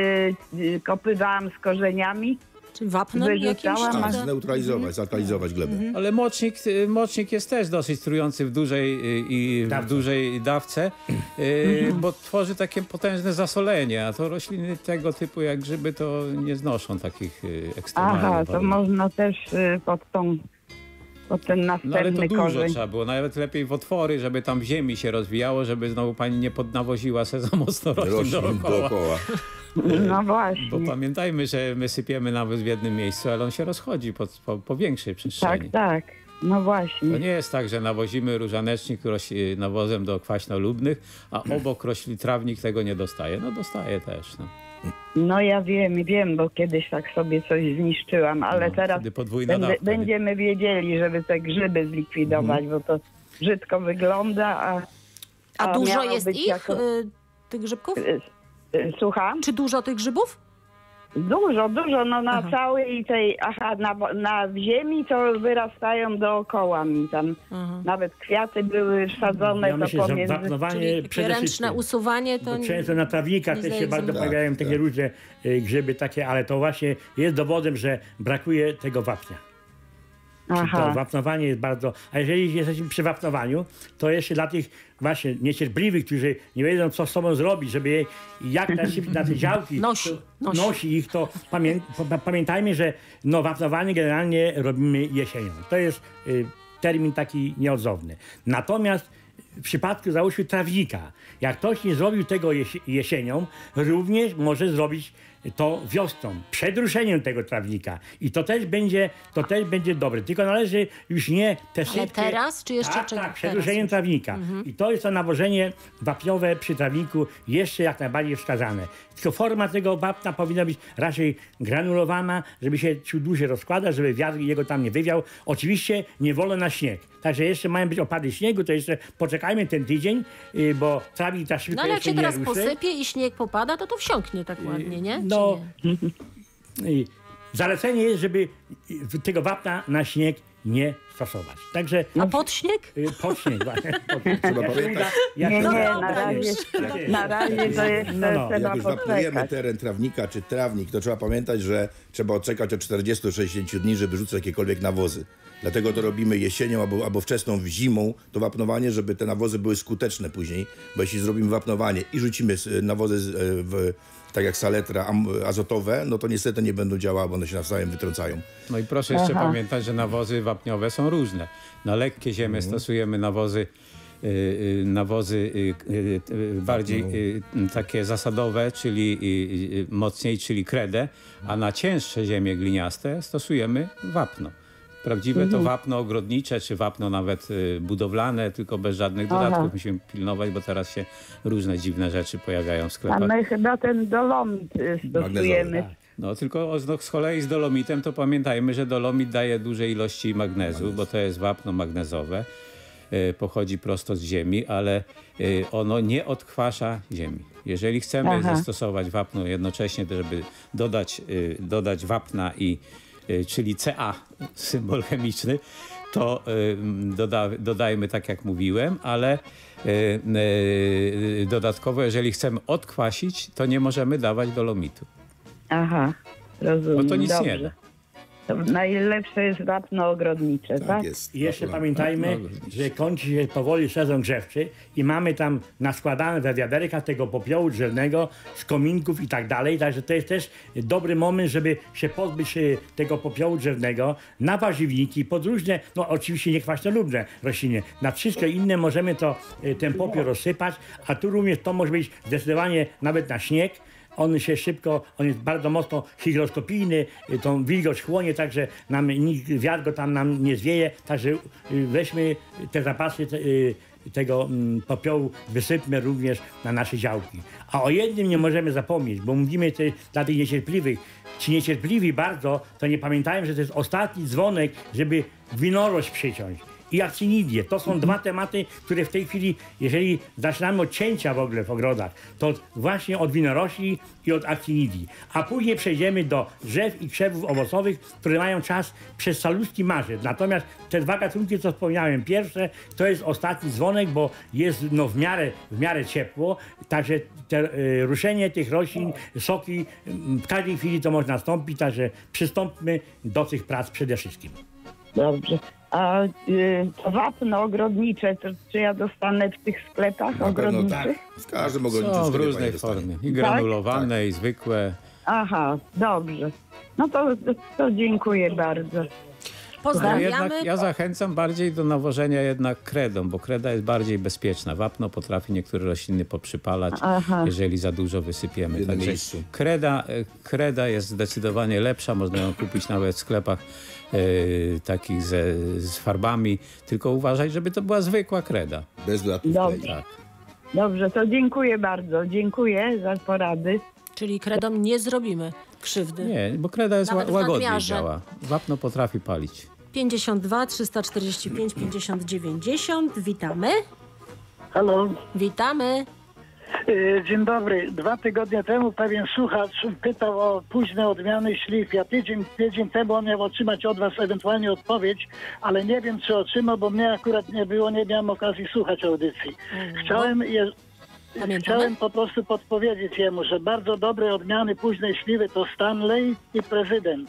[SPEAKER 5] wykopywałam z korzeniami.
[SPEAKER 1] Czy wapnem jakimś?
[SPEAKER 5] Wyrzucałam,
[SPEAKER 1] czy
[SPEAKER 3] Tak,
[SPEAKER 5] a-
[SPEAKER 1] to-
[SPEAKER 3] zneutralizować, zakalizować glebę.
[SPEAKER 4] Ale mocznik, y, mocznik jest też dosyć trujący w dużej, y, i w
[SPEAKER 2] Dawce.
[SPEAKER 4] dużej dawce, y, bo tworzy takie potężne zasolenie, a to rośliny tego typu jak grzyby to nie znoszą takich y, ekstremalnych
[SPEAKER 5] Aha, to
[SPEAKER 4] warunków.
[SPEAKER 5] można też y, pod tą, pod ten
[SPEAKER 4] No ale to
[SPEAKER 5] następny
[SPEAKER 4] dużo
[SPEAKER 5] korzeń.
[SPEAKER 4] trzeba było, nawet lepiej w otwory, żeby tam w ziemi się rozwijało, żeby znowu pani nie podnawoziła se za mocno roślin
[SPEAKER 3] Roślin
[SPEAKER 4] dookoła.
[SPEAKER 3] dookoła.
[SPEAKER 5] No właśnie.
[SPEAKER 4] Bo pamiętajmy, że my sypiemy nawet w jednym miejscu, ale on się rozchodzi po, po, po większej
[SPEAKER 5] Tak,
[SPEAKER 4] przestrzeni.
[SPEAKER 5] tak. No
[SPEAKER 4] To
[SPEAKER 5] właśnie.
[SPEAKER 4] nie jest tak, że nawozimy różanecznik roś- nawozem do kwaśnolubnych, a obok rośli trawnik tego nie dostaje. No dostaje też. No.
[SPEAKER 5] No ja wiem, wiem, bo kiedyś tak sobie coś zniszczyłam, ale
[SPEAKER 4] No,
[SPEAKER 5] teraz
[SPEAKER 4] wtedy podwójna
[SPEAKER 5] będę,
[SPEAKER 4] dawka.
[SPEAKER 5] będziemy wiedzieli, żeby te grzyby zlikwidować, bo to brzydko wygląda, a...
[SPEAKER 1] A dużo
[SPEAKER 5] miało
[SPEAKER 1] jest
[SPEAKER 5] być
[SPEAKER 1] ich,
[SPEAKER 5] jako-
[SPEAKER 1] y, tych grzybków?
[SPEAKER 5] y, y, Słucham?
[SPEAKER 1] Czy dużo tych grzybów?
[SPEAKER 5] Dużo, dużo, no na
[SPEAKER 1] Aha.
[SPEAKER 5] całej tej, aha, na, na w ziemi to wyrastają dookoła mi tam.
[SPEAKER 1] Aha.
[SPEAKER 5] Nawet kwiaty były wsadzone,
[SPEAKER 2] Ja
[SPEAKER 5] to
[SPEAKER 2] myślę, że
[SPEAKER 5] pomiędzy...
[SPEAKER 2] wapnowanie
[SPEAKER 1] Czyli takie
[SPEAKER 2] przede
[SPEAKER 1] ręczne
[SPEAKER 2] wszystkim.
[SPEAKER 1] usuwanie to...
[SPEAKER 2] Bo często na trawnikach
[SPEAKER 1] nie
[SPEAKER 2] też się
[SPEAKER 1] zdaje
[SPEAKER 2] bardzo
[SPEAKER 1] sobie-
[SPEAKER 2] pojawiają
[SPEAKER 3] Tak,
[SPEAKER 2] takie
[SPEAKER 3] tak.
[SPEAKER 2] różne y, grzyby takie, ale to właśnie jest dowodem, że brakuje tego wapnia. To
[SPEAKER 5] Aha,
[SPEAKER 2] wapnowanie jest bardzo... A jeżeli jesteśmy przy wapnowaniu, to jeszcze dla tych właśnie niecierpliwych, którzy nie wiedzą, co z sobą zrobić, żeby je jak najszybciej na te działki
[SPEAKER 1] Nosi,
[SPEAKER 2] to,
[SPEAKER 1] nosi.
[SPEAKER 2] nosi ich, to pamię, pa- pamiętajmy, że no, wapnowanie generalnie robimy jesienią. To jest y, termin taki nieodzowny. Natomiast w przypadku załóżmy trawnika, jak ktoś nie zrobił tego jesi- jesienią, również może zrobić to wiosną, przed ruszeniem tego trawnika. I to też będzie, to też będzie dobre. Tylko należy już nie te
[SPEAKER 1] Ale
[SPEAKER 2] sypkie...
[SPEAKER 1] teraz, czy jeszcze
[SPEAKER 2] Tak,
[SPEAKER 1] czego?
[SPEAKER 2] tak, przed
[SPEAKER 1] Teraz
[SPEAKER 2] ruszeniem
[SPEAKER 1] już.
[SPEAKER 2] trawnika. I to jest to nawożenie wapniowe przy trawniku jeszcze jak najbardziej wskazane. Tylko forma tego wapna powinna być raczej granulowana, żeby się ciut dłużej rozkładać, żeby wiatr jego tam nie wywiał. Oczywiście nie wolno na śnieg. Także jeszcze mają być opady śniegu, to jeszcze poczekajmy ten tydzień, y, bo trawnik ta szybko
[SPEAKER 1] No ale jak
[SPEAKER 2] jeszcze
[SPEAKER 1] się
[SPEAKER 2] nie
[SPEAKER 1] teraz
[SPEAKER 2] ruszy.
[SPEAKER 1] posypie i śnieg popada, to to wsiąknie tak ładnie, nie? Czy
[SPEAKER 2] No,
[SPEAKER 1] nie?
[SPEAKER 2] i zalecenie jest, żeby y, tego wapna na śnieg nie stosować. Także
[SPEAKER 1] A pod śnieg?
[SPEAKER 2] y, pod śnieg. właśnie, pod śnieg.
[SPEAKER 3] Trzeba
[SPEAKER 2] Jak się
[SPEAKER 3] pamiętać-
[SPEAKER 2] uda, jak
[SPEAKER 5] nie,
[SPEAKER 2] się
[SPEAKER 5] nie,
[SPEAKER 2] uda,
[SPEAKER 5] na
[SPEAKER 2] to
[SPEAKER 5] razie,
[SPEAKER 2] jest. Tak jest.
[SPEAKER 5] na razie to jeszcze
[SPEAKER 2] No, no,
[SPEAKER 5] trzeba
[SPEAKER 3] Jak już wapnujemy
[SPEAKER 5] poczekać.
[SPEAKER 3] teren trawnika czy trawnik, to trzeba pamiętać, że trzeba odczekać od czterdziestu do sześćdziesięciu dni, żeby rzucać jakiekolwiek nawozy. Dlatego to robimy jesienią albo, albo wczesną zimą, to wapnowanie, żeby te nawozy były skuteczne później, bo jeśli zrobimy wapnowanie i rzucimy s- nawozy z- w, tak jak saletra am- azotowe, no to niestety nie będą działały, bo one się nawzajem wytrącają.
[SPEAKER 4] No i proszę jeszcze
[SPEAKER 5] Aha.
[SPEAKER 4] pamiętać, że nawozy wapniowe są różne. Na lekkie ziemie stosujemy nawozy, y, y, nawozy y, y, y, bardziej y, takie zasadowe, czyli y, y, mocniej, czyli kredę, a na cięższe ziemie gliniaste stosujemy wapno. Prawdziwe to wapno ogrodnicze, czy wapno nawet y, budowlane, tylko bez żadnych
[SPEAKER 5] Aha.
[SPEAKER 4] dodatków. Musimy pilnować, bo teraz się różne dziwne rzeczy pojawiają w
[SPEAKER 5] A
[SPEAKER 4] sklepach.
[SPEAKER 5] my chyba ten dolomit y, stosujemy.
[SPEAKER 3] tak.
[SPEAKER 4] No tylko o- no, z kolei z dolomitem to pamiętajmy, że dolomit daje duże ilości magnezu, bo to jest wapno magnezowe. y, pochodzi prosto z ziemi, ale y, ono nie odkwasza ziemi. Jeżeli chcemy
[SPEAKER 5] Aha.
[SPEAKER 4] zastosować wapno jednocześnie, żeby dodać, y, dodać wapna, i, y, czyli C A, symbol chemiczny, to y, doda, dodajmy tak jak mówiłem, ale y, y, dodatkowo, jeżeli chcemy odkwasić, to nie możemy dawać dolomitu.
[SPEAKER 5] Aha, rozumiem.
[SPEAKER 4] Bo to nic
[SPEAKER 5] Dobrze.
[SPEAKER 4] nie da.
[SPEAKER 5] To najlepsze jest wapno ogrodnicze, tak?
[SPEAKER 3] Tak jest.
[SPEAKER 2] I jeszcze
[SPEAKER 3] Akurat.
[SPEAKER 2] pamiętajmy, że kończy się powoli sezon grzewczy i mamy tam naskładane we wiaderkach tego popiołu drzewnego z kominków i tak dalej, także to jest też dobry moment, żeby się pozbyć e, tego popiołu drzewnego na warzywniki, podróżne, no oczywiście niekwaśnolubne rośliny. Na wszystko inne możemy to, e, ten popiół rozsypać, a tu również to może być zdecydowanie nawet na śnieg. On się szybko, on jest bardzo mocno hygroskopijny, y, tą wilgoć chłonie, także nam nikt, wiatr go tam nam nie zwieje, także y, weźmy te zapasy te, y, tego mm, popiołu, wysypmy również na nasze działki. A o jednym nie możemy zapomnieć, bo mówimy te, dla tych niecierpliwych, ci niecierpliwi bardzo, to nie pamiętają, że to jest ostatni dzwonek, żeby winorość przyciąć i akcinidię. To są dwa tematy, które w tej chwili, jeżeli zaczynamy od cięcia w ogóle w ogrodach, to właśnie od winorośli i od akcinidii. A później przejdziemy do drzew i krzewów owocowych, które mają czas przez caluski marzec. Natomiast te dwa gatunki, co wspomniałem, pierwsze to jest ostatni dzwonek, bo jest no, w, miarę, w miarę ciepło, także te, y, ruszenie tych roślin, soki, y, w każdej chwili to może nastąpić, także przystąpmy do tych prac przede wszystkim.
[SPEAKER 5] Dobrze. A y, to wapno ogrodnicze, to czy ja dostanę w tych sklepach
[SPEAKER 3] Na pewno
[SPEAKER 5] ogrodniczych?
[SPEAKER 3] tak. W każdym ogrodniczym
[SPEAKER 4] Są w
[SPEAKER 3] sklepie
[SPEAKER 4] różnej
[SPEAKER 3] pani dostanie.
[SPEAKER 4] formie. I granulowane, i zwykłe.
[SPEAKER 5] Aha, dobrze. No to, to dziękuję bardzo.
[SPEAKER 4] Ale
[SPEAKER 1] Pozdrawiamy.
[SPEAKER 4] jednak ja zachęcam bardziej do nawożenia jednak kredą, bo kreda jest bardziej bezpieczna. Wapno potrafi niektóre rośliny poprzypalać,
[SPEAKER 5] Aha.
[SPEAKER 4] jeżeli za dużo wysypiemy.
[SPEAKER 3] W jednym
[SPEAKER 4] Także
[SPEAKER 3] miejscu.
[SPEAKER 4] kreda, e, kreda jest zdecydowanie lepsza, można ją kupić nawet w sklepach e, takich ze, z farbami, tylko uważać, żeby to była zwykła kreda.
[SPEAKER 3] Bez dodatków
[SPEAKER 5] Dobrze.
[SPEAKER 3] klei.
[SPEAKER 4] Tak.
[SPEAKER 5] Dobrze, to dziękuję bardzo. Dziękuję za porady.
[SPEAKER 1] Czyli kredą nie zrobimy krzywdy.
[SPEAKER 4] Nie, bo kreda jest
[SPEAKER 1] Nawet
[SPEAKER 4] ła-
[SPEAKER 1] w
[SPEAKER 4] łagodnie
[SPEAKER 1] nadmiarze.
[SPEAKER 4] działa. Wapno potrafi palić.
[SPEAKER 1] pięćdziesiąt dwa, trzysta czterdzieści pięć, pięćdziesiąt dziewięćdziesiąt. Witamy.
[SPEAKER 8] Halo,
[SPEAKER 1] Witamy.
[SPEAKER 8] y, dzień dobry. Dwa tygodnie temu pewien słuchacz pytał o późne odmiany śliw. Ja tydzień, tydzień temu on miał otrzymać od was ewentualnie odpowiedź, ale nie wiem, czy otrzymał, bo mnie akurat nie było, nie miałem okazji słuchać audycji. Chciałem, je,
[SPEAKER 1] Pamiętamy?
[SPEAKER 8] chciałem po prostu podpowiedzieć jemu, że bardzo dobre odmiany późnej śliwy to Stanley i Prezydent.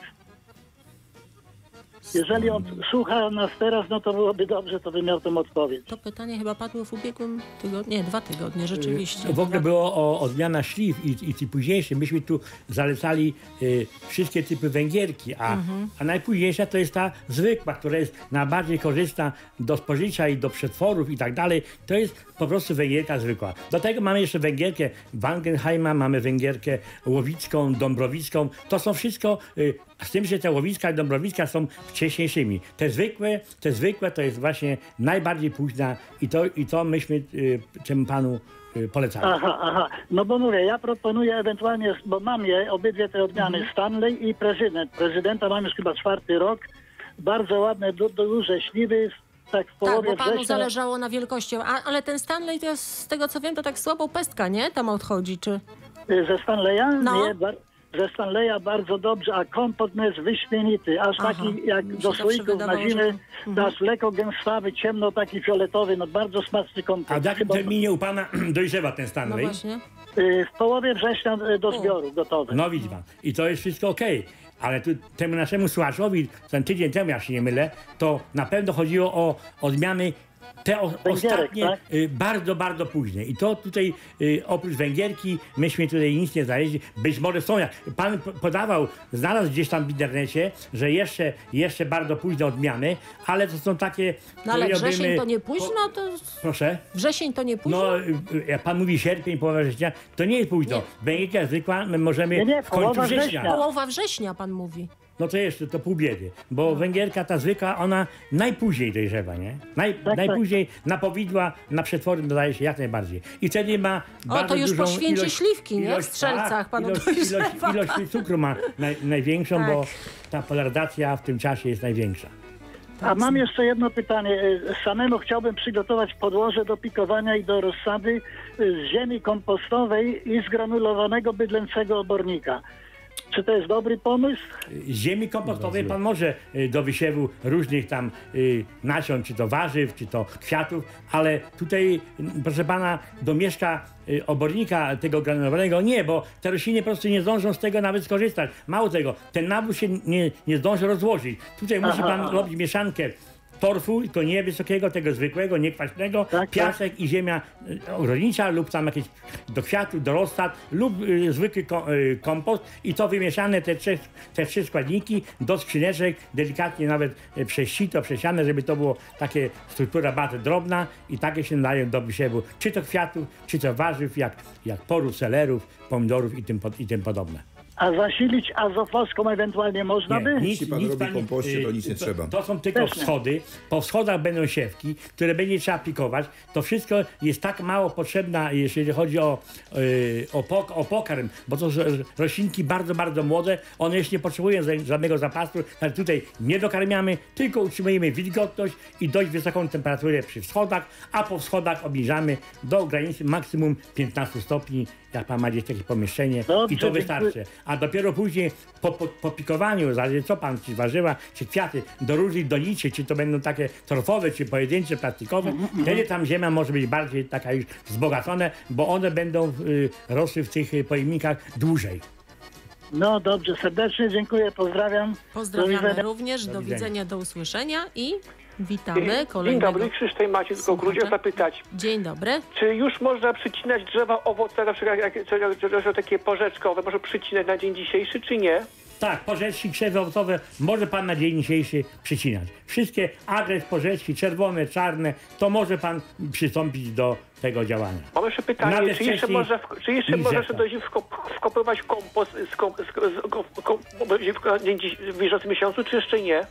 [SPEAKER 8] Jeżeli on słucha nas teraz, no to byłoby dobrze, to by miał tą odpowiedź.
[SPEAKER 1] To pytanie chyba padło w ubiegłym tygodniu. Nie, dwa tygodnie, rzeczywiście.
[SPEAKER 2] W ogóle było o odmianach śliw i, i ci późniejsze. Myśmy tu zalecali y, wszystkie typy węgierki, a, a najpóźniejsza to jest ta zwykła, która jest najbardziej korzystna do spożycia i do przetworów i tak dalej. To jest po prostu węgierka zwykła. Do tego mamy jeszcze węgierkę Wangenheima, mamy węgierkę łowicką, dąbrowicką. To są wszystko, y, z tym, że te łowicka i dąbrowicka są wcześniejszymi. Te zwykłe, te zwykłe to jest właśnie najbardziej późna i to, i to myśmy y, temu panu y, polecali.
[SPEAKER 8] Aha, aha. No bo mówię, ja proponuję ewentualnie, bo mam je, obydwie te odmiany, Stanley i Prezydent. Prezydenta mam już chyba czwarty rok. Bardzo ładne, du duże śliwy, tak w
[SPEAKER 1] Tak,
[SPEAKER 8] połowie
[SPEAKER 1] bo panu
[SPEAKER 8] września.
[SPEAKER 1] zależało na wielkości. A, ale ten Stanley to jest, z tego co wiem, to tak słabą pestka, nie? Tam odchodzi, czy...
[SPEAKER 8] Ze Stanleya?
[SPEAKER 1] No.
[SPEAKER 8] Nie, bar ze Stanleya bardzo dobrze, a kompot jest wyśmienity. Aż
[SPEAKER 1] Aha.
[SPEAKER 8] taki jak
[SPEAKER 1] Mi się
[SPEAKER 8] do
[SPEAKER 1] zawsze
[SPEAKER 8] słoików na
[SPEAKER 1] wydawało,
[SPEAKER 8] zimę,
[SPEAKER 1] że to-
[SPEAKER 8] aż lekko gęstawy, ciemno taki fioletowy, no bardzo smaczny kompot.
[SPEAKER 2] A w jakim
[SPEAKER 8] Chyba,
[SPEAKER 2] terminie u pana dojrzewa ten
[SPEAKER 1] No
[SPEAKER 2] Stanley?
[SPEAKER 1] właśnie.
[SPEAKER 8] y, w połowie września y, do zbioru gotowy.
[SPEAKER 2] No widzi pan. I to jest wszystko okej. Ale tu temu naszemu słuchaczowi, ten tydzień temu, jak się nie mylę, to na pewno chodziło o odmiany te o, ostatnie,
[SPEAKER 8] tak?
[SPEAKER 2] y, bardzo, bardzo późne. I to tutaj y, oprócz węgierki myśmy tutaj nic nie znaleźli. Być może są, jak pan p- podawał, znalazł gdzieś tam w internecie, że jeszcze, jeszcze bardzo późne odmiany, ale to są takie...
[SPEAKER 1] No ale
[SPEAKER 2] powiedziałbym,
[SPEAKER 1] wrzesień to nie
[SPEAKER 2] po-
[SPEAKER 1] późno, to...
[SPEAKER 2] Proszę?
[SPEAKER 1] Wrzesień to nie późno?
[SPEAKER 2] No, y, y, jak pan mówi sierpień, połowa września, to nie jest późno.
[SPEAKER 1] Nie.
[SPEAKER 2] Węgierka zwykła, my możemy
[SPEAKER 8] Nie, nie,
[SPEAKER 2] w końcu
[SPEAKER 8] połowa
[SPEAKER 2] września.
[SPEAKER 8] września.
[SPEAKER 1] Połowa września, pan mówi.
[SPEAKER 2] No to jeszcze, to pół biedy, bo węgierka ta zwykła, ona najpóźniej dojrzewa, nie? Naj,
[SPEAKER 8] tak.
[SPEAKER 2] najpóźniej na powidła, na przetwory dodaje się jak najbardziej. I wtedy ma
[SPEAKER 1] O,
[SPEAKER 2] bardzo
[SPEAKER 1] to już po
[SPEAKER 2] dużą
[SPEAKER 1] święcie
[SPEAKER 2] ilość,
[SPEAKER 1] śliwki, nie? W
[SPEAKER 2] ilość,
[SPEAKER 1] Strzelcach
[SPEAKER 2] tak,
[SPEAKER 1] panu
[SPEAKER 2] ilość, ilość,
[SPEAKER 1] dojrzewa.
[SPEAKER 2] ilość cukru ma naj, największą,
[SPEAKER 1] Tak.
[SPEAKER 2] bo ta polaryzacja w tym czasie jest największa.
[SPEAKER 8] A mam jeszcze jedno pytanie. Samemu chciałbym przygotować podłoże do pikowania i do rozsady z ziemi kompostowej i zgranulowanego bydlęcego obornika. Czy to jest dobry pomysł?
[SPEAKER 2] Z ziemi kompostowej pan może y, do wysiewu różnych tam y, nasion, czy to warzyw, czy to kwiatów, ale tutaj, y, proszę pana, do mieszka y, obornika tego granulowanego nie, bo te rośliny po prostu nie zdążą z tego nawet skorzystać. Mało tego, ten nawóz się nie, nie zdąży rozłożyć. Tutaj musi pan
[SPEAKER 8] aha.
[SPEAKER 2] robić mieszankę torfu, tylko nie wysokiego, tego zwykłego, niekwaśnego,
[SPEAKER 8] Tak,
[SPEAKER 2] piasek tak. i ziemia y, ogrodnicza lub tam jakieś do kwiatów, do rozsad lub y, zwykły ko, y, kompost i to wymieszane te trzy, te trzy składniki do skrzyneczek, delikatnie nawet y, przez sito, przesiane, żeby to było takie struktura bardzo drobna i takie się nadają do wysiewu, czy to kwiatów, czy to warzyw, jak, jak porów, selerów, pomidorów i tym, po, i tym podobne.
[SPEAKER 8] A zasilić azofoską ewentualnie można
[SPEAKER 2] Nie,
[SPEAKER 8] by?
[SPEAKER 2] nic,
[SPEAKER 3] Jeśli pan
[SPEAKER 2] nic
[SPEAKER 3] robi
[SPEAKER 2] pani-
[SPEAKER 3] kompoście, to nic nie
[SPEAKER 2] to,
[SPEAKER 3] trzeba.
[SPEAKER 2] To są tylko
[SPEAKER 8] Też nie.
[SPEAKER 2] wschody. Po wschodach będą siewki, które będzie trzeba aplikować. To wszystko jest tak mało potrzebne, jeśli chodzi o, yy, o, pok o pokarm, bo to są roślinki bardzo, bardzo młode. One jeszcze nie potrzebują za- żadnego zapasu. Ale tutaj nie dokarmiamy, tylko utrzymujemy wilgotność i dość wysoką temperaturę przy wschodach, a po wschodach obniżamy do granicy maksimum piętnaście stopni, jak pan ma gdzieś takie pomieszczenie
[SPEAKER 8] Dobrze,
[SPEAKER 2] i to
[SPEAKER 8] dziękuję.
[SPEAKER 2] wystarczy. A dopiero później po, po, po pikowaniu, zależy co pan, czy warzywa, czy kwiaty, do różnych doniczy, czy to będą takie torfowe, czy pojedyncze, plastikowe, wtedy tam ziemia może być bardziej taka już wzbogacona, bo one będą y, rosły w tych y, pojemnikach dłużej.
[SPEAKER 8] No dobrze, serdecznie dziękuję, pozdrawiam. Do
[SPEAKER 1] Pozdrawiamy
[SPEAKER 8] widzenia.
[SPEAKER 1] również, do,
[SPEAKER 2] Do
[SPEAKER 1] widzenia.
[SPEAKER 2] widzenia.
[SPEAKER 1] do usłyszenia i witamy
[SPEAKER 9] Dzień
[SPEAKER 1] kolejnego.
[SPEAKER 9] dobry, Krzysztof Maciej z Gogru.
[SPEAKER 1] słuchacza.
[SPEAKER 9] Chciałem zapytać,
[SPEAKER 1] Dzień dobry.
[SPEAKER 9] czy już można przycinać drzewa owoce, na przykład jak, jak, jak, jak takie porzeczkowe, może przycinać na dzień dzisiejszy, czy nie?
[SPEAKER 2] Tak, porzeczki, krzewy owocowe może pan na dzień dzisiejszy przycinać. Wszystkie agres, porzeczki, czerwone, czarne, to może pan przystąpić do tego działania.
[SPEAKER 9] Mam jeszcze pytanie,
[SPEAKER 2] Nawet
[SPEAKER 9] czy jeszcze
[SPEAKER 2] wcześniej
[SPEAKER 9] można, w- czy jeszcze
[SPEAKER 2] niż
[SPEAKER 9] można
[SPEAKER 2] zeta.
[SPEAKER 9] do zim wkop, wkopywać kompost z, kom, z, z, kom, kom, na dzień dziś, w bieżącym miesiącu, czy jeszcze nie?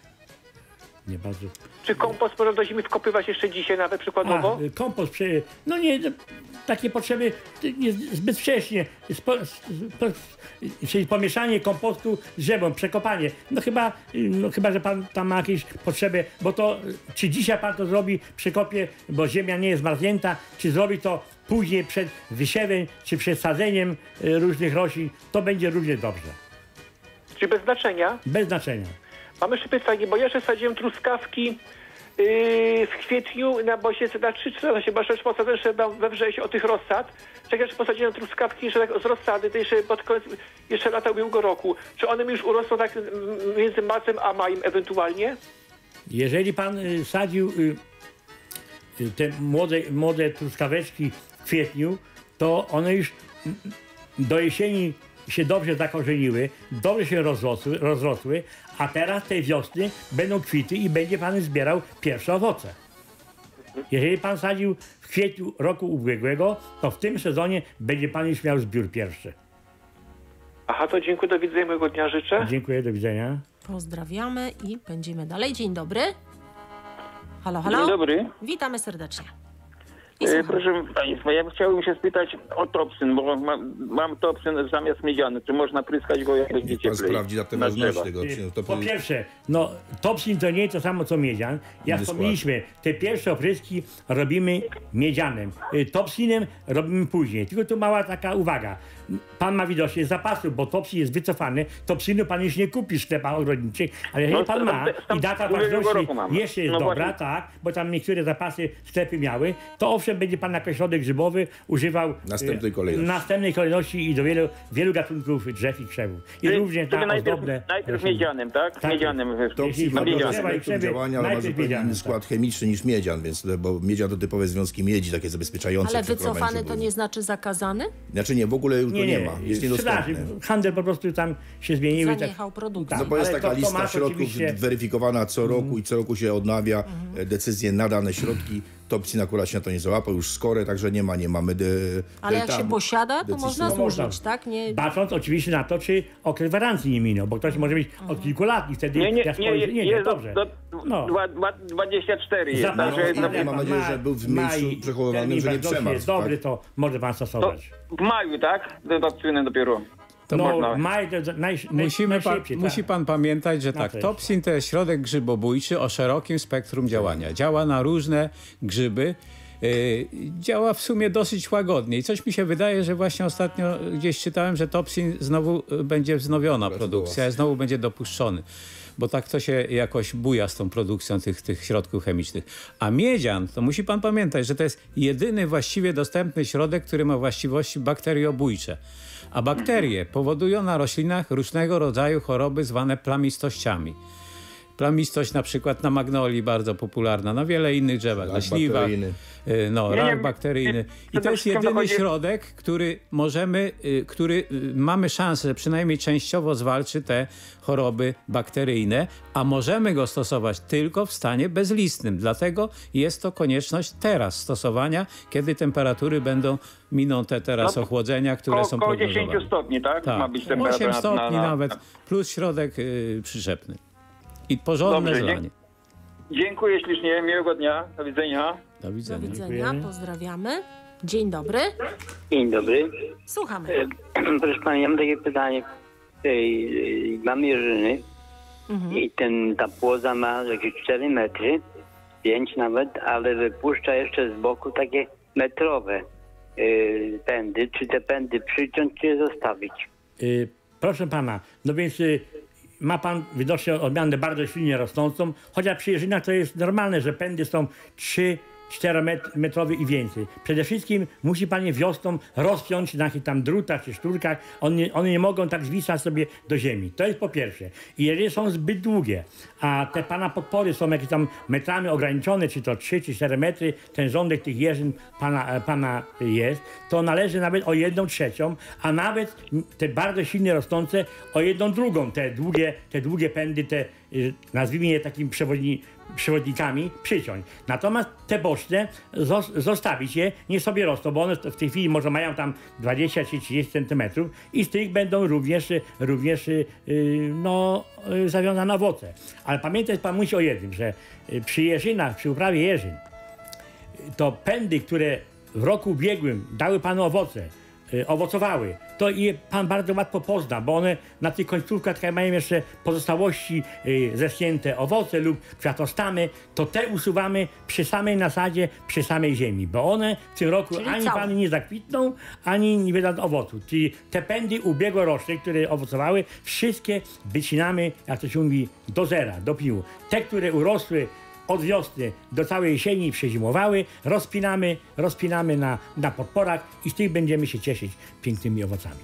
[SPEAKER 2] Nie bardzo.
[SPEAKER 9] Czy kompost można do zimy wkopywać jeszcze dzisiaj nawet przykładowo?
[SPEAKER 2] A, kompost, przy, no nie, takie potrzeby nie, zbyt wcześnie, spo, spo, czyli pomieszanie kompostu z ziemią, przekopanie, no chyba, no chyba, że pan tam ma jakieś potrzeby, bo to, czy dzisiaj pan to zrobi, przekopie, bo ziemia nie jest zmarznięta, czy zrobi to później przed wysiewem, czy przed sadzeniem y, różnych roślin, to będzie również dobrze,
[SPEAKER 9] Czy bez znaczenia?
[SPEAKER 2] bez znaczenia.
[SPEAKER 9] Mam jeszcze pytanie, bo ja jeszcze sadziłem truskawki yy, w kwietniu, na bo się na trzy cztery lata się jeszcze posadzę jeszcze na- we wrześniu o tych rozsad. Tak jeszcze posadziłem truskawki jeszcze tak z rozsady, to jeszcze pod koniec, jeszcze lata ubiegłego roku. Czy one mi już urosną tak mm, między marcem a majem ewentualnie?
[SPEAKER 2] Jeżeli pan y, sadził y, y, te młode, młode truskaweczki w kwietniu, to one już mm, do jesieni się dobrze zakorzeniły, dobrze się rozrosły, rozrosły, a teraz tej wiosny będą kwity i będzie pan zbierał pierwsze owoce. Jeżeli pan sadził w kwietniu roku ubiegłego, to w tym sezonie będzie pan już miał zbiór pierwszy.
[SPEAKER 9] Aha, to dziękuję, do widzenia, miłego dnia życzę.
[SPEAKER 2] Dziękuję, do widzenia.
[SPEAKER 1] Pozdrawiamy i pędzimy dalej. Dzień dobry. Halo, halo.
[SPEAKER 10] Dzień dobry.
[SPEAKER 1] Witamy serdecznie. I
[SPEAKER 10] E,
[SPEAKER 1] słucham.
[SPEAKER 10] proszę Państwa, ja chciałbym się spytać o topsyn, bo mam, mam topsyn zamiast miedziany. Czy można pryskać go, jak będzie
[SPEAKER 3] Niech pan
[SPEAKER 10] cieplej?
[SPEAKER 3] sprawdzi na
[SPEAKER 10] na
[SPEAKER 3] temat
[SPEAKER 10] drzewa?
[SPEAKER 3] ważności tego. czy To
[SPEAKER 2] Po pierwsze, no topsin to nie to samo co miedzian. Jak
[SPEAKER 3] Inny
[SPEAKER 2] wspomnieliśmy, te pierwsze opryski robimy miedzianem. Y, Topsinem robimy później. Tylko tu mała taka uwaga. Pan ma widocznie zapasu, bo topsin jest wycofany. Topsinu pan już nie kupi w sklepach ogrodniczych, ale jeżeli
[SPEAKER 10] No,
[SPEAKER 2] pan ma
[SPEAKER 10] tam
[SPEAKER 2] i data
[SPEAKER 10] z ubiegłego
[SPEAKER 2] ważności
[SPEAKER 10] roku mam.
[SPEAKER 2] jeszcze jest
[SPEAKER 10] No
[SPEAKER 2] dobra,
[SPEAKER 10] właśnie.
[SPEAKER 2] tak, bo tam niektóre zapasy sklepy miały, to owszem będzie pan jako środek grzybowy używał
[SPEAKER 3] Następnej
[SPEAKER 2] y,
[SPEAKER 3] kolejności.
[SPEAKER 2] następnej kolejności i do wielu, wielu gatunków drzew i krzewów. I
[SPEAKER 10] Czyli-
[SPEAKER 2] również
[SPEAKER 10] czyli
[SPEAKER 2] na
[SPEAKER 10] najpierw,
[SPEAKER 2] ozdobne
[SPEAKER 10] najpierw
[SPEAKER 2] rośliny.
[SPEAKER 10] miedzianym, tak?
[SPEAKER 2] Tak.
[SPEAKER 10] Miedzianym.
[SPEAKER 3] To
[SPEAKER 2] Jeśli
[SPEAKER 3] ma
[SPEAKER 2] chodzi o
[SPEAKER 3] dużo
[SPEAKER 2] drzewa i
[SPEAKER 3] aspektów
[SPEAKER 2] krzewy,
[SPEAKER 3] działania, ale ma
[SPEAKER 2] najpierw
[SPEAKER 3] zupełnie
[SPEAKER 2] miedziany,
[SPEAKER 3] inny skład chemiczny niż miedzian, więc, bo miedzian to typowe związki miedzi, takie zabezpieczające.
[SPEAKER 1] Ale
[SPEAKER 3] przed
[SPEAKER 1] wycofany
[SPEAKER 3] krawędzią
[SPEAKER 1] to
[SPEAKER 3] były.
[SPEAKER 1] nie znaczy zakazany?
[SPEAKER 3] Znaczy nie, w ogóle już go nie, ma, jest niedostępny.
[SPEAKER 2] sprzedaży. Handel po prostu tam się zmieniły.
[SPEAKER 1] Zaniechał produkcji.
[SPEAKER 2] Tak,
[SPEAKER 3] No bo jest
[SPEAKER 2] ale
[SPEAKER 3] taka
[SPEAKER 2] to- to
[SPEAKER 3] lista
[SPEAKER 2] masz
[SPEAKER 3] środków
[SPEAKER 2] oczywiście-
[SPEAKER 3] weryfikowana co roku i co roku się odnawia e, decyzje na dane środki. Topsin akurat się na to nie załapał, już skore, także nie ma, nie mamy de,
[SPEAKER 1] Ale jak się
[SPEAKER 3] delta-
[SPEAKER 1] posiada, to
[SPEAKER 3] decyzji.
[SPEAKER 1] można
[SPEAKER 2] No można.
[SPEAKER 1] zużyć, tak? Nie...
[SPEAKER 2] Bacząc oczywiście na to, czy okres gwarancji nie minął, bo ktoś może mieć od kilku lat i wtedy
[SPEAKER 10] Nie, nie,
[SPEAKER 2] jak
[SPEAKER 10] nie,
[SPEAKER 2] spojrzy-
[SPEAKER 10] jest,
[SPEAKER 2] nie,
[SPEAKER 10] jest do,
[SPEAKER 2] dobrze.
[SPEAKER 10] do
[SPEAKER 2] No.
[SPEAKER 10] dwa- dwa- dwadzieścia cztery jest.
[SPEAKER 2] Za-
[SPEAKER 10] Także
[SPEAKER 3] no,
[SPEAKER 10] jest
[SPEAKER 3] no,
[SPEAKER 10] na-
[SPEAKER 3] mam nadzieję, że był w miejscu przechowywanym,
[SPEAKER 2] termin
[SPEAKER 3] że nie
[SPEAKER 2] ważności
[SPEAKER 3] przemarzł,
[SPEAKER 2] jest dobry,
[SPEAKER 3] tak?
[SPEAKER 2] to może pan
[SPEAKER 10] to
[SPEAKER 2] stosować.
[SPEAKER 10] w maju, tak? Do topsynem dopiero.
[SPEAKER 4] To
[SPEAKER 2] no,
[SPEAKER 10] można-
[SPEAKER 2] maj, to naj,
[SPEAKER 4] Musimy pan,
[SPEAKER 2] najszybciej, tak.
[SPEAKER 4] musi pan pamiętać, że
[SPEAKER 2] No
[SPEAKER 4] tak,
[SPEAKER 2] to jest.
[SPEAKER 4] Topsin to jest środek grzybobójczy o szerokim spektrum działania. Działa na różne grzyby. Yy, działa w sumie dosyć łagodnie. I coś mi się wydaje, że właśnie ostatnio gdzieś czytałem, że Topsin znowu y, będzie wznowiona produkcja, znowu będzie dopuszczony. Bo tak to się jakoś buja z tą produkcją tych, tych środków chemicznych. A miedzian, to musi pan pamiętać, że to jest jedyny właściwie dostępny środek, który ma właściwości bakteriobójcze. A bakterie powodują na roślinach różnego rodzaju choroby zwane plamistościami. Plamistość na przykład na magnolii bardzo popularna, na wiele innych drzewach, na
[SPEAKER 3] Rak
[SPEAKER 4] śliwach,
[SPEAKER 3] bakteryjny.
[SPEAKER 4] y, no,
[SPEAKER 10] Nie,
[SPEAKER 4] rak
[SPEAKER 10] nie,
[SPEAKER 4] bakteryjny. I
[SPEAKER 10] przede
[SPEAKER 4] to jest
[SPEAKER 10] wszystkim
[SPEAKER 4] jedyny
[SPEAKER 10] dochodzi-
[SPEAKER 4] środek, który możemy, y, który y, mamy szansę, że przynajmniej częściowo zwalczy te choroby bakteryjne, a możemy go stosować tylko w stanie bezlistnym. Dlatego jest to konieczność teraz stosowania, kiedy temperatury będą, miną te teraz
[SPEAKER 10] No,
[SPEAKER 4] ochłodzenia, które
[SPEAKER 10] Ko-
[SPEAKER 4] są
[SPEAKER 10] Koło
[SPEAKER 4] prognozowane.
[SPEAKER 10] dziesięć stopni, tak?
[SPEAKER 4] Tak,
[SPEAKER 10] Ma być temperatura
[SPEAKER 4] osiem stopni
[SPEAKER 10] na, na,
[SPEAKER 4] nawet, plus środek y, przyczepny. I porządne
[SPEAKER 10] Dobrze,
[SPEAKER 4] zlanie.
[SPEAKER 10] Dziękuję ślicznie, miłego dnia, do widzenia.
[SPEAKER 4] Do
[SPEAKER 1] Do
[SPEAKER 4] widzenia.
[SPEAKER 1] widzenia,
[SPEAKER 2] Dziękujemy.
[SPEAKER 1] pozdrawiamy. Dzień dobry,
[SPEAKER 11] Dzień dobry.
[SPEAKER 1] słuchamy.
[SPEAKER 11] E, Proszę pana, ja mam takie pytanie. E, e, Mam jeżyny
[SPEAKER 1] Mhm.
[SPEAKER 11] i ten, ta płoza ma jakieś cztery metry, pięć nawet, ale wypuszcza jeszcze z boku takie metrowe e, pędy. Czy te pędy przyciąć, czy je zostawić?
[SPEAKER 2] Y, proszę pana, no więc y, ma pan widocznie odmianę bardzo silnie rosnącą, chociaż przy jeżynach to jest normalne, że pędy są trzy cztery metrowe i więcej. Przede wszystkim musi pan je wiosną rozpiąć na jakichś tam drutach czy szturkach. One, one nie mogą tak zwisać sobie do ziemi. To jest po pierwsze. I jeżeli są zbyt długie, a te pana podpory są jakieś tam metrami ograniczone, czy to trzy czy cztery metry, ten rządek tych jeżyn pana, pana jest, to należy nawet o jedną trzecią, a nawet te bardzo silnie rosnące o jedną drugą, te długie, te długie pędy, te y, nazwijmy je takim przewodni, przewodnikami, przyciąć. Natomiast te boczne zos- zostawić je, niech sobie rosną, bo one w tej chwili może mają tam dwadzieścia czy trzydzieści centymetrów i z tych będą również, również yy, no, yy, zawiązane owoce. Ale pamiętać pan musi o jednym, że yy, przy jeżynach, przy uprawie jeżyn, to pędy, które w roku ubiegłym dały panu owoce, y, owocowały, to je pan bardzo łatwo pozna, bo one na tych końcówkach tutaj mają jeszcze pozostałości y, zeschnięte owoce lub kwiatostany, to te usuwamy przy samej nasadzie, przy samej ziemi, bo one w tym roku
[SPEAKER 1] Czyli
[SPEAKER 2] ani
[SPEAKER 1] całe.
[SPEAKER 2] panu nie zakwitną, ani nie wydadzą owocu. Czyli te pędy ubiegłoroczne, które owocowały, wszystkie wycinamy, jak to się mówi, do zera, do piłu. Te, które urosły od wiosny do całej jesieni i przezimowały, rozpinamy, rozpinamy na, na podporach i z tych będziemy się cieszyć pięknymi owocami.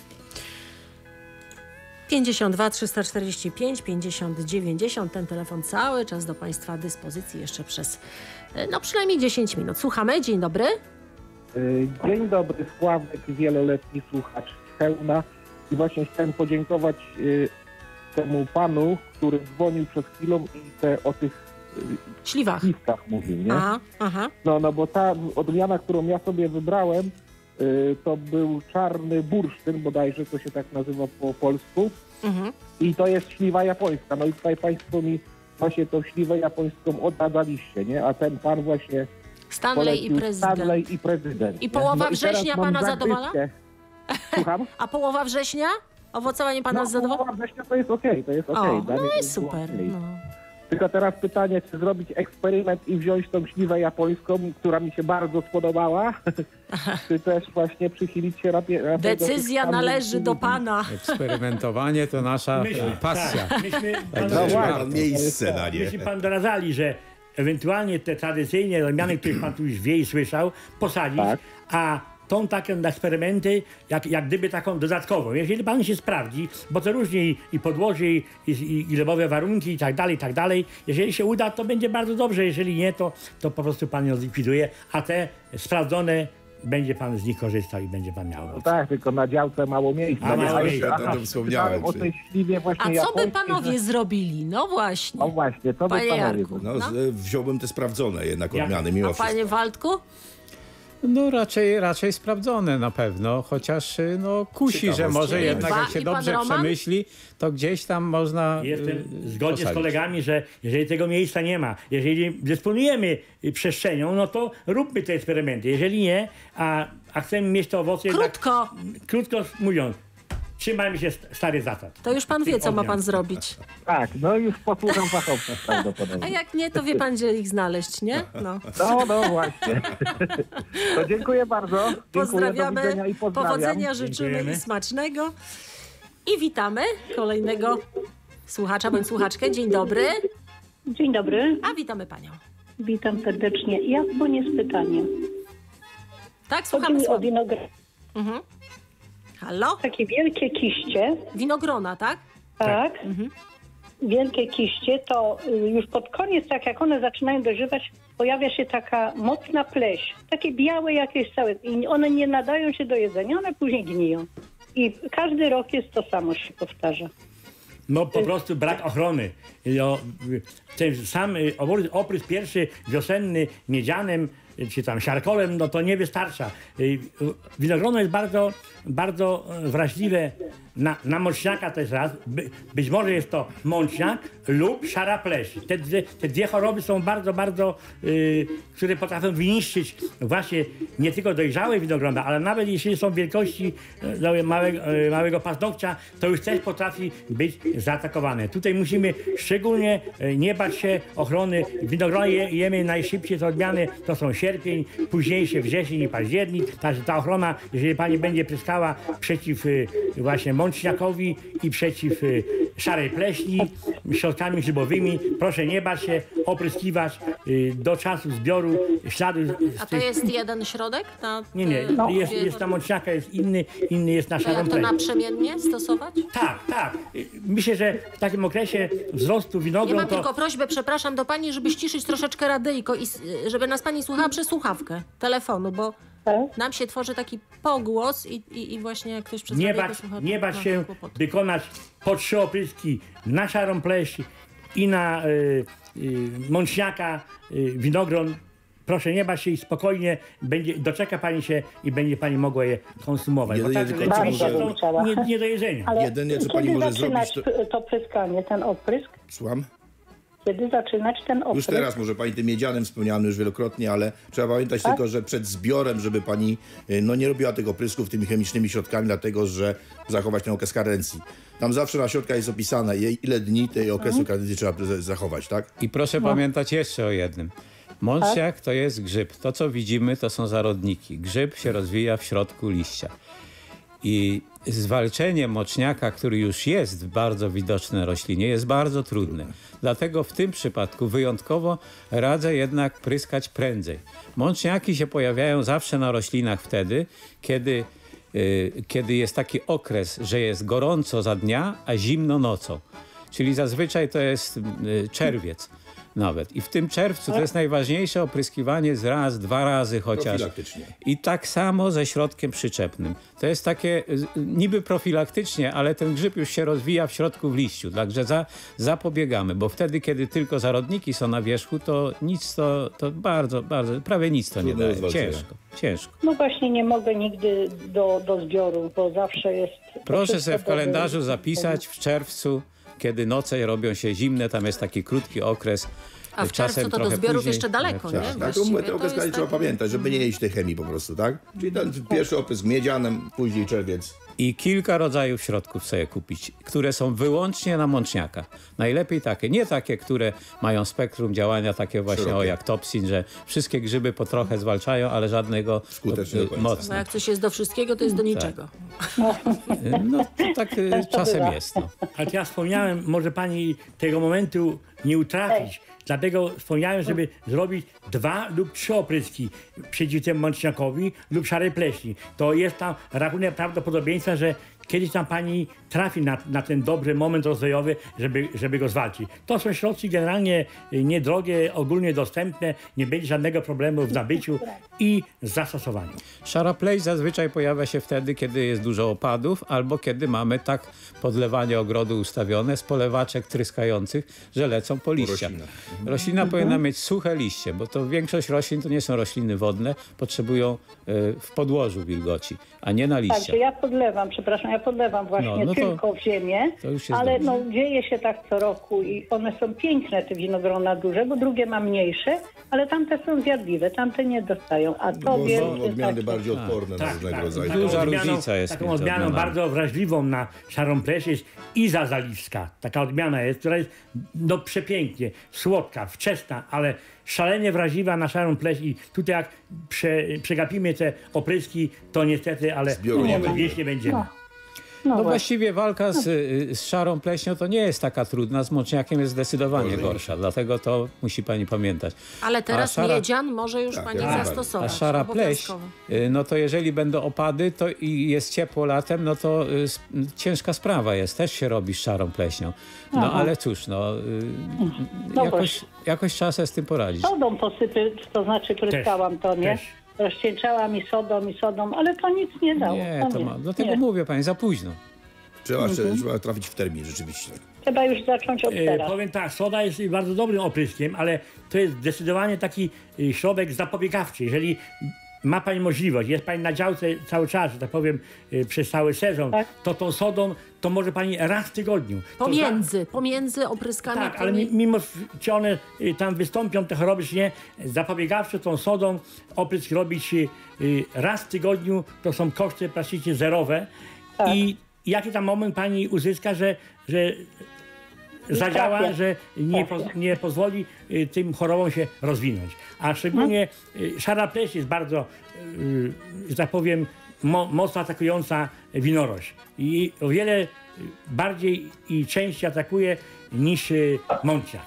[SPEAKER 1] pięćdziesiąt dwa trzysta czterdzieści pięć pięćdziesiąt dziewięćdziesiąt, ten telefon cały czas do państwa dyspozycji jeszcze przez e, no przynajmniej dziesięć minut. Słuchamy, dzień dobry.
[SPEAKER 12] Y, Dzień dobry, Sławek, wieloletni słuchacz z Chełna. I właśnie chciałem podziękować y, temu panu, który dzwonił przed chwilą i te, o tych
[SPEAKER 1] Śliwach.
[SPEAKER 12] śliwkach mówił, nie?
[SPEAKER 1] Aha, aha.
[SPEAKER 12] No, no bo ta odmiana, którą ja sobie wybrałem, y, to był czarny bursztyn, bodajże to się tak nazywa po polsku.
[SPEAKER 1] Mhm.
[SPEAKER 12] I to jest śliwa japońska. No i tutaj państwo mi właśnie tą śliwę japońską oddaliście, nie? A ten pan właśnie
[SPEAKER 1] Stanley i
[SPEAKER 12] polecił
[SPEAKER 1] prezydent.
[SPEAKER 12] Stanley i prezydent.
[SPEAKER 1] I
[SPEAKER 12] nie?
[SPEAKER 1] połowa
[SPEAKER 12] No i teraz
[SPEAKER 1] września
[SPEAKER 12] mam
[SPEAKER 1] pana zadowala?
[SPEAKER 12] zadyszkę. Słucham?
[SPEAKER 1] A połowa września? Owocowanie pana
[SPEAKER 12] No,
[SPEAKER 1] zadowala?
[SPEAKER 12] połowa września to jest okej, to jest okej.
[SPEAKER 1] O,
[SPEAKER 12] Dla
[SPEAKER 1] no
[SPEAKER 12] mnie to
[SPEAKER 1] i
[SPEAKER 12] jest
[SPEAKER 1] super.
[SPEAKER 12] okej.
[SPEAKER 1] No.
[SPEAKER 12] Tylko teraz pytanie, czy zrobić eksperyment i wziąć tą śliwę japońską, która mi się bardzo spodobała, czy też właśnie przychylić się rapie, rapie
[SPEAKER 1] Decyzja
[SPEAKER 12] do tych
[SPEAKER 1] należy
[SPEAKER 12] samych
[SPEAKER 1] do
[SPEAKER 12] ludzi.
[SPEAKER 1] pana.
[SPEAKER 4] Eksperymentowanie to nasza
[SPEAKER 2] Myśmy-
[SPEAKER 4] e, pasja.
[SPEAKER 2] tak, myśmy, pan,
[SPEAKER 3] No
[SPEAKER 12] właśnie.
[SPEAKER 3] właśnie, miejsce na nie.
[SPEAKER 2] myśmy pan doradzali, że ewentualnie te tradycyjne odmiany, których pan tu już wie i słyszał, posadzić,
[SPEAKER 12] Tak.
[SPEAKER 2] a tą taką na eksperymenty, jak, jak gdyby taką dodatkową. Jeżeli pan się sprawdzi, bo to różnie i, i podłoże, i, i, i glebowe warunki i tak dalej, i tak dalej. Jeżeli się uda, to będzie bardzo dobrze. Jeżeli nie, to, to po prostu pan ją zlikwiduje, a te sprawdzone będzie pan z nich korzystał i będzie pan miał.
[SPEAKER 12] No tak, tylko na działce mało miejsca.
[SPEAKER 2] A,
[SPEAKER 12] nie?
[SPEAKER 2] mało
[SPEAKER 12] Ale-
[SPEAKER 2] miejsca,
[SPEAKER 3] to- to
[SPEAKER 12] aha,
[SPEAKER 3] wspomniałem,
[SPEAKER 12] pytałem o
[SPEAKER 3] czy-
[SPEAKER 12] tej śliwie właśnie
[SPEAKER 1] A co by
[SPEAKER 12] japońskiej,
[SPEAKER 1] panowie
[SPEAKER 12] że-
[SPEAKER 1] zrobili? No właśnie.
[SPEAKER 12] No właśnie, co by
[SPEAKER 1] Panie
[SPEAKER 12] panowie
[SPEAKER 1] Jarku.
[SPEAKER 12] zrobili?
[SPEAKER 3] No, z, wziąłbym te sprawdzone jednak
[SPEAKER 2] Ja-
[SPEAKER 3] odmiany, mimo
[SPEAKER 1] A
[SPEAKER 3] wszystko.
[SPEAKER 1] panie Waldku?
[SPEAKER 4] No raczej, raczej sprawdzone na pewno, chociaż y, no, kusi, że
[SPEAKER 3] Ciekawostki.
[SPEAKER 4] może
[SPEAKER 3] I
[SPEAKER 4] jednak
[SPEAKER 1] pan-
[SPEAKER 4] jak się
[SPEAKER 1] i pan
[SPEAKER 4] dobrze
[SPEAKER 1] Roman?
[SPEAKER 4] przemyśli, to gdzieś tam można
[SPEAKER 2] Jestem
[SPEAKER 4] y,
[SPEAKER 2] zgodnie z
[SPEAKER 4] posadzić.
[SPEAKER 2] kolegami, że jeżeli tego miejsca nie ma, jeżeli dysponujemy y, przestrzenią, no to róbmy te eksperymenty. Jeżeli nie, a, a chcemy mieć to owoce...
[SPEAKER 1] Krótko.
[SPEAKER 2] Tak, krótko mówiąc, trzymajmy się starych zasad.
[SPEAKER 1] To już pan wie, co ma pan zrobić.
[SPEAKER 12] Tak, no już posłucham fachowca prawdopodobnie.
[SPEAKER 1] A jak nie, to wie pan, gdzie ich znaleźć, nie? No,
[SPEAKER 12] no, no właśnie. To dziękuję bardzo. Dziękuję,
[SPEAKER 1] pozdrawiamy,
[SPEAKER 12] do widzenia i pozdrawiam.
[SPEAKER 1] powodzenia życzymy
[SPEAKER 2] Dziękujemy.
[SPEAKER 1] i smacznego. I witamy kolejnego słuchacza bądź słuchaczkę. Dzień dobry.
[SPEAKER 13] Dzień dobry,
[SPEAKER 1] A witamy panią.
[SPEAKER 13] witam serdecznie. Ja dzwonię z pytaniem.
[SPEAKER 1] Tak,
[SPEAKER 13] Chodzi
[SPEAKER 1] słuchamy.
[SPEAKER 13] mi o
[SPEAKER 1] słuchamy.
[SPEAKER 13] winogrona.
[SPEAKER 1] Mhm. Halo?
[SPEAKER 13] Takie wielkie kiście,
[SPEAKER 1] Winogrona, tak?
[SPEAKER 13] tak, wielkie kiście, to y, już pod koniec, tak jak one zaczynają dożywać, pojawia się taka mocna pleś. Takie białe jakieś całe. I one nie nadają się do jedzenia, one później gniją. I każdy rok jest to samo się powtarza.
[SPEAKER 2] No po prostu brak ochrony. No, ten sam y, obrys- oprysk pierwszy wiosenny miedzianem y, czy tam siarkolem, no to nie wystarcza. Y, y, Winogrono jest bardzo, bardzo y, wrażliwe na, na mączniaka też raz. By, być może jest to mączniak lub szara pleś. Te dwie, te dwie choroby są bardzo, bardzo, y, które potrafią wyniszczyć właśnie nie tylko dojrzałe winogrona, ale nawet jeśli są wielkości y, małego, y, małego paznokcia, to już też potrafi być zaatakowane. Tutaj musimy szczególnie y, nie bać się ochrony. Winogrona je, jemy najszybciej z odmiany, to są sierpień, późniejszy wrzesień i październik. Także ta ochrona, jeżeli pani będzie pryskała przeciw y, właśnie mączniakowi i przeciw y, szarej pleśni środkami grzybowymi, proszę nie bać się opryskiwać y, do czasu zbioru śladu. Z
[SPEAKER 1] A to
[SPEAKER 2] tych...
[SPEAKER 1] jest jeden środek? Na,
[SPEAKER 2] Nie, nie,
[SPEAKER 1] no.
[SPEAKER 2] jest, jest na mączniaka, jest inny, inny jest na
[SPEAKER 1] To
[SPEAKER 2] szarą
[SPEAKER 1] jak to
[SPEAKER 2] pleśń.
[SPEAKER 1] naprzemiennie stosować?
[SPEAKER 2] Tak, tak. Y, Myślę, że w takim okresie wzrostu
[SPEAKER 1] Ja
[SPEAKER 2] winogron
[SPEAKER 1] mam
[SPEAKER 2] to...
[SPEAKER 1] tylko prośbę, przepraszam, do pani, żeby ściszyć troszeczkę radyjko i s- żeby nas pani słuchała przez słuchawkę telefonu, bo nam się tworzy taki pogłos i, i, i właśnie jak ktoś przez
[SPEAKER 2] Nie
[SPEAKER 1] radyjko
[SPEAKER 2] bać,
[SPEAKER 1] słucha,
[SPEAKER 2] nie
[SPEAKER 1] to
[SPEAKER 2] bać
[SPEAKER 1] ma
[SPEAKER 2] się
[SPEAKER 1] kłopot.
[SPEAKER 2] wykonać po trzy opryski na szarą pleśń i na y, y, mączniaka, y, winogron. Proszę nie bać się i spokojnie będzie, doczeka pani się i będzie pani mogła je konsumować. Bo
[SPEAKER 3] Jedynie
[SPEAKER 2] tak
[SPEAKER 3] tylko
[SPEAKER 2] rzeczywiście
[SPEAKER 3] co może-
[SPEAKER 2] są nie, nie do jedzenia.
[SPEAKER 13] Ale
[SPEAKER 3] Jedynie, co
[SPEAKER 13] kiedy
[SPEAKER 3] pani może
[SPEAKER 13] zaczynać
[SPEAKER 3] zrobić,
[SPEAKER 13] to... to pryskanie, ten oprysk?
[SPEAKER 3] Słucham?
[SPEAKER 13] Kiedy zaczynać ten oprysk?
[SPEAKER 3] Już teraz może pani tym miedzianem wspomniany już wielokrotnie, ale trzeba pamiętać
[SPEAKER 13] Tak?
[SPEAKER 3] tylko, że przed zbiorem, żeby pani y, no, nie robiła tego prysków tymi chemicznymi środkami, dlatego że zachować ten okres karencji. Tam zawsze na środkach jest opisane, jej- ile dni tej okresu karencji trzeba z- zachować, tak?
[SPEAKER 4] I proszę pamiętać jeszcze o jednym. Mączniak to jest grzyb. To, co widzimy, to są zarodniki. Grzyb się rozwija w środku liścia. I zwalczenie moczniaka, który już jest bardzo widoczny na roślinie, jest bardzo trudne. Dlatego w tym przypadku wyjątkowo radzę jednak pryskać prędzej. Mączniaki się pojawiają zawsze na roślinach wtedy, kiedy, y, kiedy jest taki okres, że jest gorąco za dnia, a zimno nocą. Czyli zazwyczaj to jest y, czerwiec nawet. I w tym czerwcu to jest najważniejsze opryskiwanie z raz, dwa razy chociaż.
[SPEAKER 3] Profilaktycznie.
[SPEAKER 4] I tak samo ze środkiem przyczepnym. To jest takie y, niby profilaktycznie, ale ten grzyb już się rozwija w środku w liściu. Także za, zapobiegamy, bo wtedy, kiedy tylko zarodniki są na wierzchu, to nic to, to bardzo, bardzo, prawie nic to nie
[SPEAKER 3] Trudne do
[SPEAKER 4] daje.
[SPEAKER 3] zwalczenia.
[SPEAKER 4] Ciężko, ciężko.
[SPEAKER 13] No właśnie nie mogę nigdy do, do zbioru, bo zawsze jest... to
[SPEAKER 4] Proszę
[SPEAKER 13] wszystko
[SPEAKER 4] sobie w
[SPEAKER 13] do-
[SPEAKER 4] kalendarzu zapisać w czerwcu, kiedy noce robią się zimne, tam jest taki krótki okres.
[SPEAKER 1] A w
[SPEAKER 4] czasem
[SPEAKER 1] czerwcu to do
[SPEAKER 4] trochę
[SPEAKER 1] zbiorów
[SPEAKER 4] później.
[SPEAKER 1] jeszcze daleko, nie?
[SPEAKER 3] Tak, tak.
[SPEAKER 1] Właściwie
[SPEAKER 3] To,
[SPEAKER 1] to
[SPEAKER 3] okres
[SPEAKER 1] jest
[SPEAKER 3] karencji trzeba
[SPEAKER 1] taki-
[SPEAKER 3] pamiętać, żeby nie jeść tej chemii po prostu, tak? Czyli ten pierwszy oprysk miedzianem, później czerwiec.
[SPEAKER 4] I kilka rodzajów środków sobie kupić, które są wyłącznie na mączniaka. Najlepiej takie, nie takie, które mają spektrum działania takie właśnie
[SPEAKER 3] Szerokie.
[SPEAKER 4] o, jak topsin, że wszystkie grzyby po trochę zwalczają, ale żadnego
[SPEAKER 3] Skutecznie do końca.
[SPEAKER 1] Bo
[SPEAKER 4] mocno.
[SPEAKER 1] jak coś jest do wszystkiego, to jest do niczego.
[SPEAKER 4] No to tak y, czasem jest. No.
[SPEAKER 2] Ale ja wspomniałem, może pani tego momentu nie utrafić. Dlatego wspomniałem, żeby zrobić dwa lub trzy opryski przeciw temu mączniakowi lub szarej pleśni. To jest tam rachunek prawdopodobieństwa, że kiedyś tam pani trafi na, na ten dobry moment rozwojowy, żeby, żeby go zwalczyć. To są środki generalnie niedrogie, ogólnie dostępne, nie będzie żadnego problemu w nabyciu i zastosowaniu.
[SPEAKER 4] Szara pleść zazwyczaj pojawia się wtedy, kiedy jest dużo opadów albo kiedy mamy tak podlewanie ogrodu ustawione z polewaczek tryskających, że lecą po liściach.
[SPEAKER 3] roślinach.
[SPEAKER 4] Roślina
[SPEAKER 13] Mhm.
[SPEAKER 4] powinna mieć suche liście, bo to większość roślin to nie są rośliny wodne, potrzebują y, w podłożu wilgoci, a nie na
[SPEAKER 13] Tak,
[SPEAKER 4] liściach.
[SPEAKER 13] że ja podlewam, przepraszam, ja podlewam właśnie
[SPEAKER 4] No, no to-
[SPEAKER 13] tylko w ziemię,
[SPEAKER 4] to już jest
[SPEAKER 13] ale
[SPEAKER 4] dobrze.
[SPEAKER 13] no, dzieje się tak co roku i one są piękne, te winogrona duże, bo drugie ma mniejsze, ale tamte są zjadliwe, tamte nie dostają, a
[SPEAKER 3] Bo
[SPEAKER 13] tobie...
[SPEAKER 3] są odmiany
[SPEAKER 13] tak,
[SPEAKER 3] bardziej odporne na
[SPEAKER 2] Tak,
[SPEAKER 3] różnego
[SPEAKER 2] tak.
[SPEAKER 3] rodzaju.
[SPEAKER 2] Taką
[SPEAKER 4] Duża
[SPEAKER 2] odmianą-
[SPEAKER 4] różnica jest
[SPEAKER 2] Taką
[SPEAKER 4] między
[SPEAKER 2] odmianą
[SPEAKER 4] odmianami.
[SPEAKER 2] bardzo wrażliwą na szarą pleś jest Iza Zaliwska. Taka odmiana jest, która jest no przepięknie, słodka, wczesna, ale szalenie wrażliwa na szarą pleś i tutaj jak prze, przegapimy te opryski, to niestety, ale
[SPEAKER 3] Zbioru nie będzie.
[SPEAKER 2] wieść nie będziemy.
[SPEAKER 13] No.
[SPEAKER 4] No,
[SPEAKER 13] No właśnie.
[SPEAKER 4] właściwie walka z, y, z szarą pleśnią to nie jest taka trudna, z mączniakiem jest zdecydowanie gorsza, dlatego to musi pani pamiętać.
[SPEAKER 1] Ale teraz
[SPEAKER 4] szara-
[SPEAKER 1] miedzian może już
[SPEAKER 3] Tak,
[SPEAKER 1] pani
[SPEAKER 3] jak
[SPEAKER 1] zastosować.
[SPEAKER 4] A szara pleś,
[SPEAKER 1] obowiązkowo.
[SPEAKER 4] y, no to jeżeli będą opady to i jest ciepło latem, no to y, s- ciężka sprawa jest, też się robi z szarą pleśnią. No
[SPEAKER 13] Aha.
[SPEAKER 4] ale cóż, no, y,
[SPEAKER 13] No
[SPEAKER 4] jakoś,
[SPEAKER 13] właśnie.
[SPEAKER 4] jakoś trzeba sobie z tym poradzić.
[SPEAKER 13] Sodą posypy, to znaczy pryskałam to, nie?
[SPEAKER 2] też.
[SPEAKER 13] Rozcieńczałam i sodą, i sodą, ale to nic nie dało.
[SPEAKER 4] Nie, to
[SPEAKER 13] nic.
[SPEAKER 4] ma, dlatego
[SPEAKER 13] Nie.
[SPEAKER 4] mówię pani, za późno.
[SPEAKER 3] Trzeba,
[SPEAKER 13] Mhm.
[SPEAKER 3] trzeba trafić w termin rzeczywiście.
[SPEAKER 13] Trzeba już zacząć od
[SPEAKER 2] E,
[SPEAKER 13] teraz.
[SPEAKER 2] powiem tak, soda jest bardzo dobrym opryskiem, ale to jest zdecydowanie taki e, środek zapobiegawczy. Jeżeli ma pani możliwość, jest pani na działce cały czas, że tak powiem, e, przez cały sezon,
[SPEAKER 13] Tak.
[SPEAKER 2] to tą sodą to może pani raz w tygodniu. To
[SPEAKER 1] Pomiędzy, pomiędzy opryskami.
[SPEAKER 2] Tak, ale
[SPEAKER 1] tymi-
[SPEAKER 2] mi- mimo, czy one y, tam wystąpią, te choroby, czy nie, zapobiegawczo tą sodą oprysk robić y, y, raz w tygodniu, to są koszty praktycznie zerowe.
[SPEAKER 13] Tak.
[SPEAKER 2] I jaki tam moment pani uzyska, że, że zadziała,
[SPEAKER 13] trafię.
[SPEAKER 2] że nie,
[SPEAKER 13] Trafię.
[SPEAKER 2] poz, nie pozwoli y, tym chorobom się rozwinąć. A szczególnie
[SPEAKER 13] Mhm.
[SPEAKER 2] y, szara pleś jest bardzo, y, że tak powiem, mo, mocno atakująca winorośl. I o wiele y, bardziej i częściej atakuje niż y, mączniak.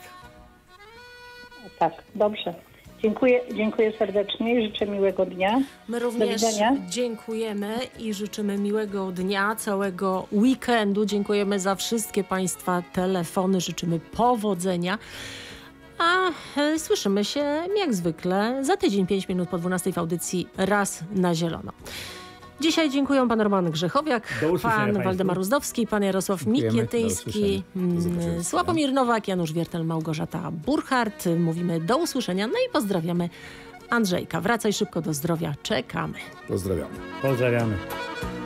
[SPEAKER 13] Tak, dobrze. Dziękuję, dziękuję serdecznie i życzę miłego dnia.
[SPEAKER 1] My
[SPEAKER 13] Do
[SPEAKER 1] również
[SPEAKER 13] widzenia.
[SPEAKER 1] dziękujemy i życzymy miłego dnia, całego weekendu. Dziękujemy za wszystkie Państwa telefony, życzymy powodzenia. A e, słyszymy się jak zwykle za tydzień, pięć minut po dwunastej w audycji Raz na Zielono. Dzisiaj dziękuję pan Roman Grzechowiak,
[SPEAKER 2] Do usłyszenia
[SPEAKER 1] pan
[SPEAKER 2] państwu.
[SPEAKER 1] Waldemar Uzdowski, pan Jarosław
[SPEAKER 4] Dziękujemy. Do
[SPEAKER 1] Mikietyński,
[SPEAKER 4] usłyszenia.
[SPEAKER 1] mm, Sławomir Nowak, Janusz Wiertel, Małgorzata Burchardt. Mówimy do usłyszenia, no i pozdrawiamy Andrzejka. Wracaj szybko do zdrowia, czekamy.
[SPEAKER 3] Pozdrawiamy.
[SPEAKER 2] Pozdrawiamy.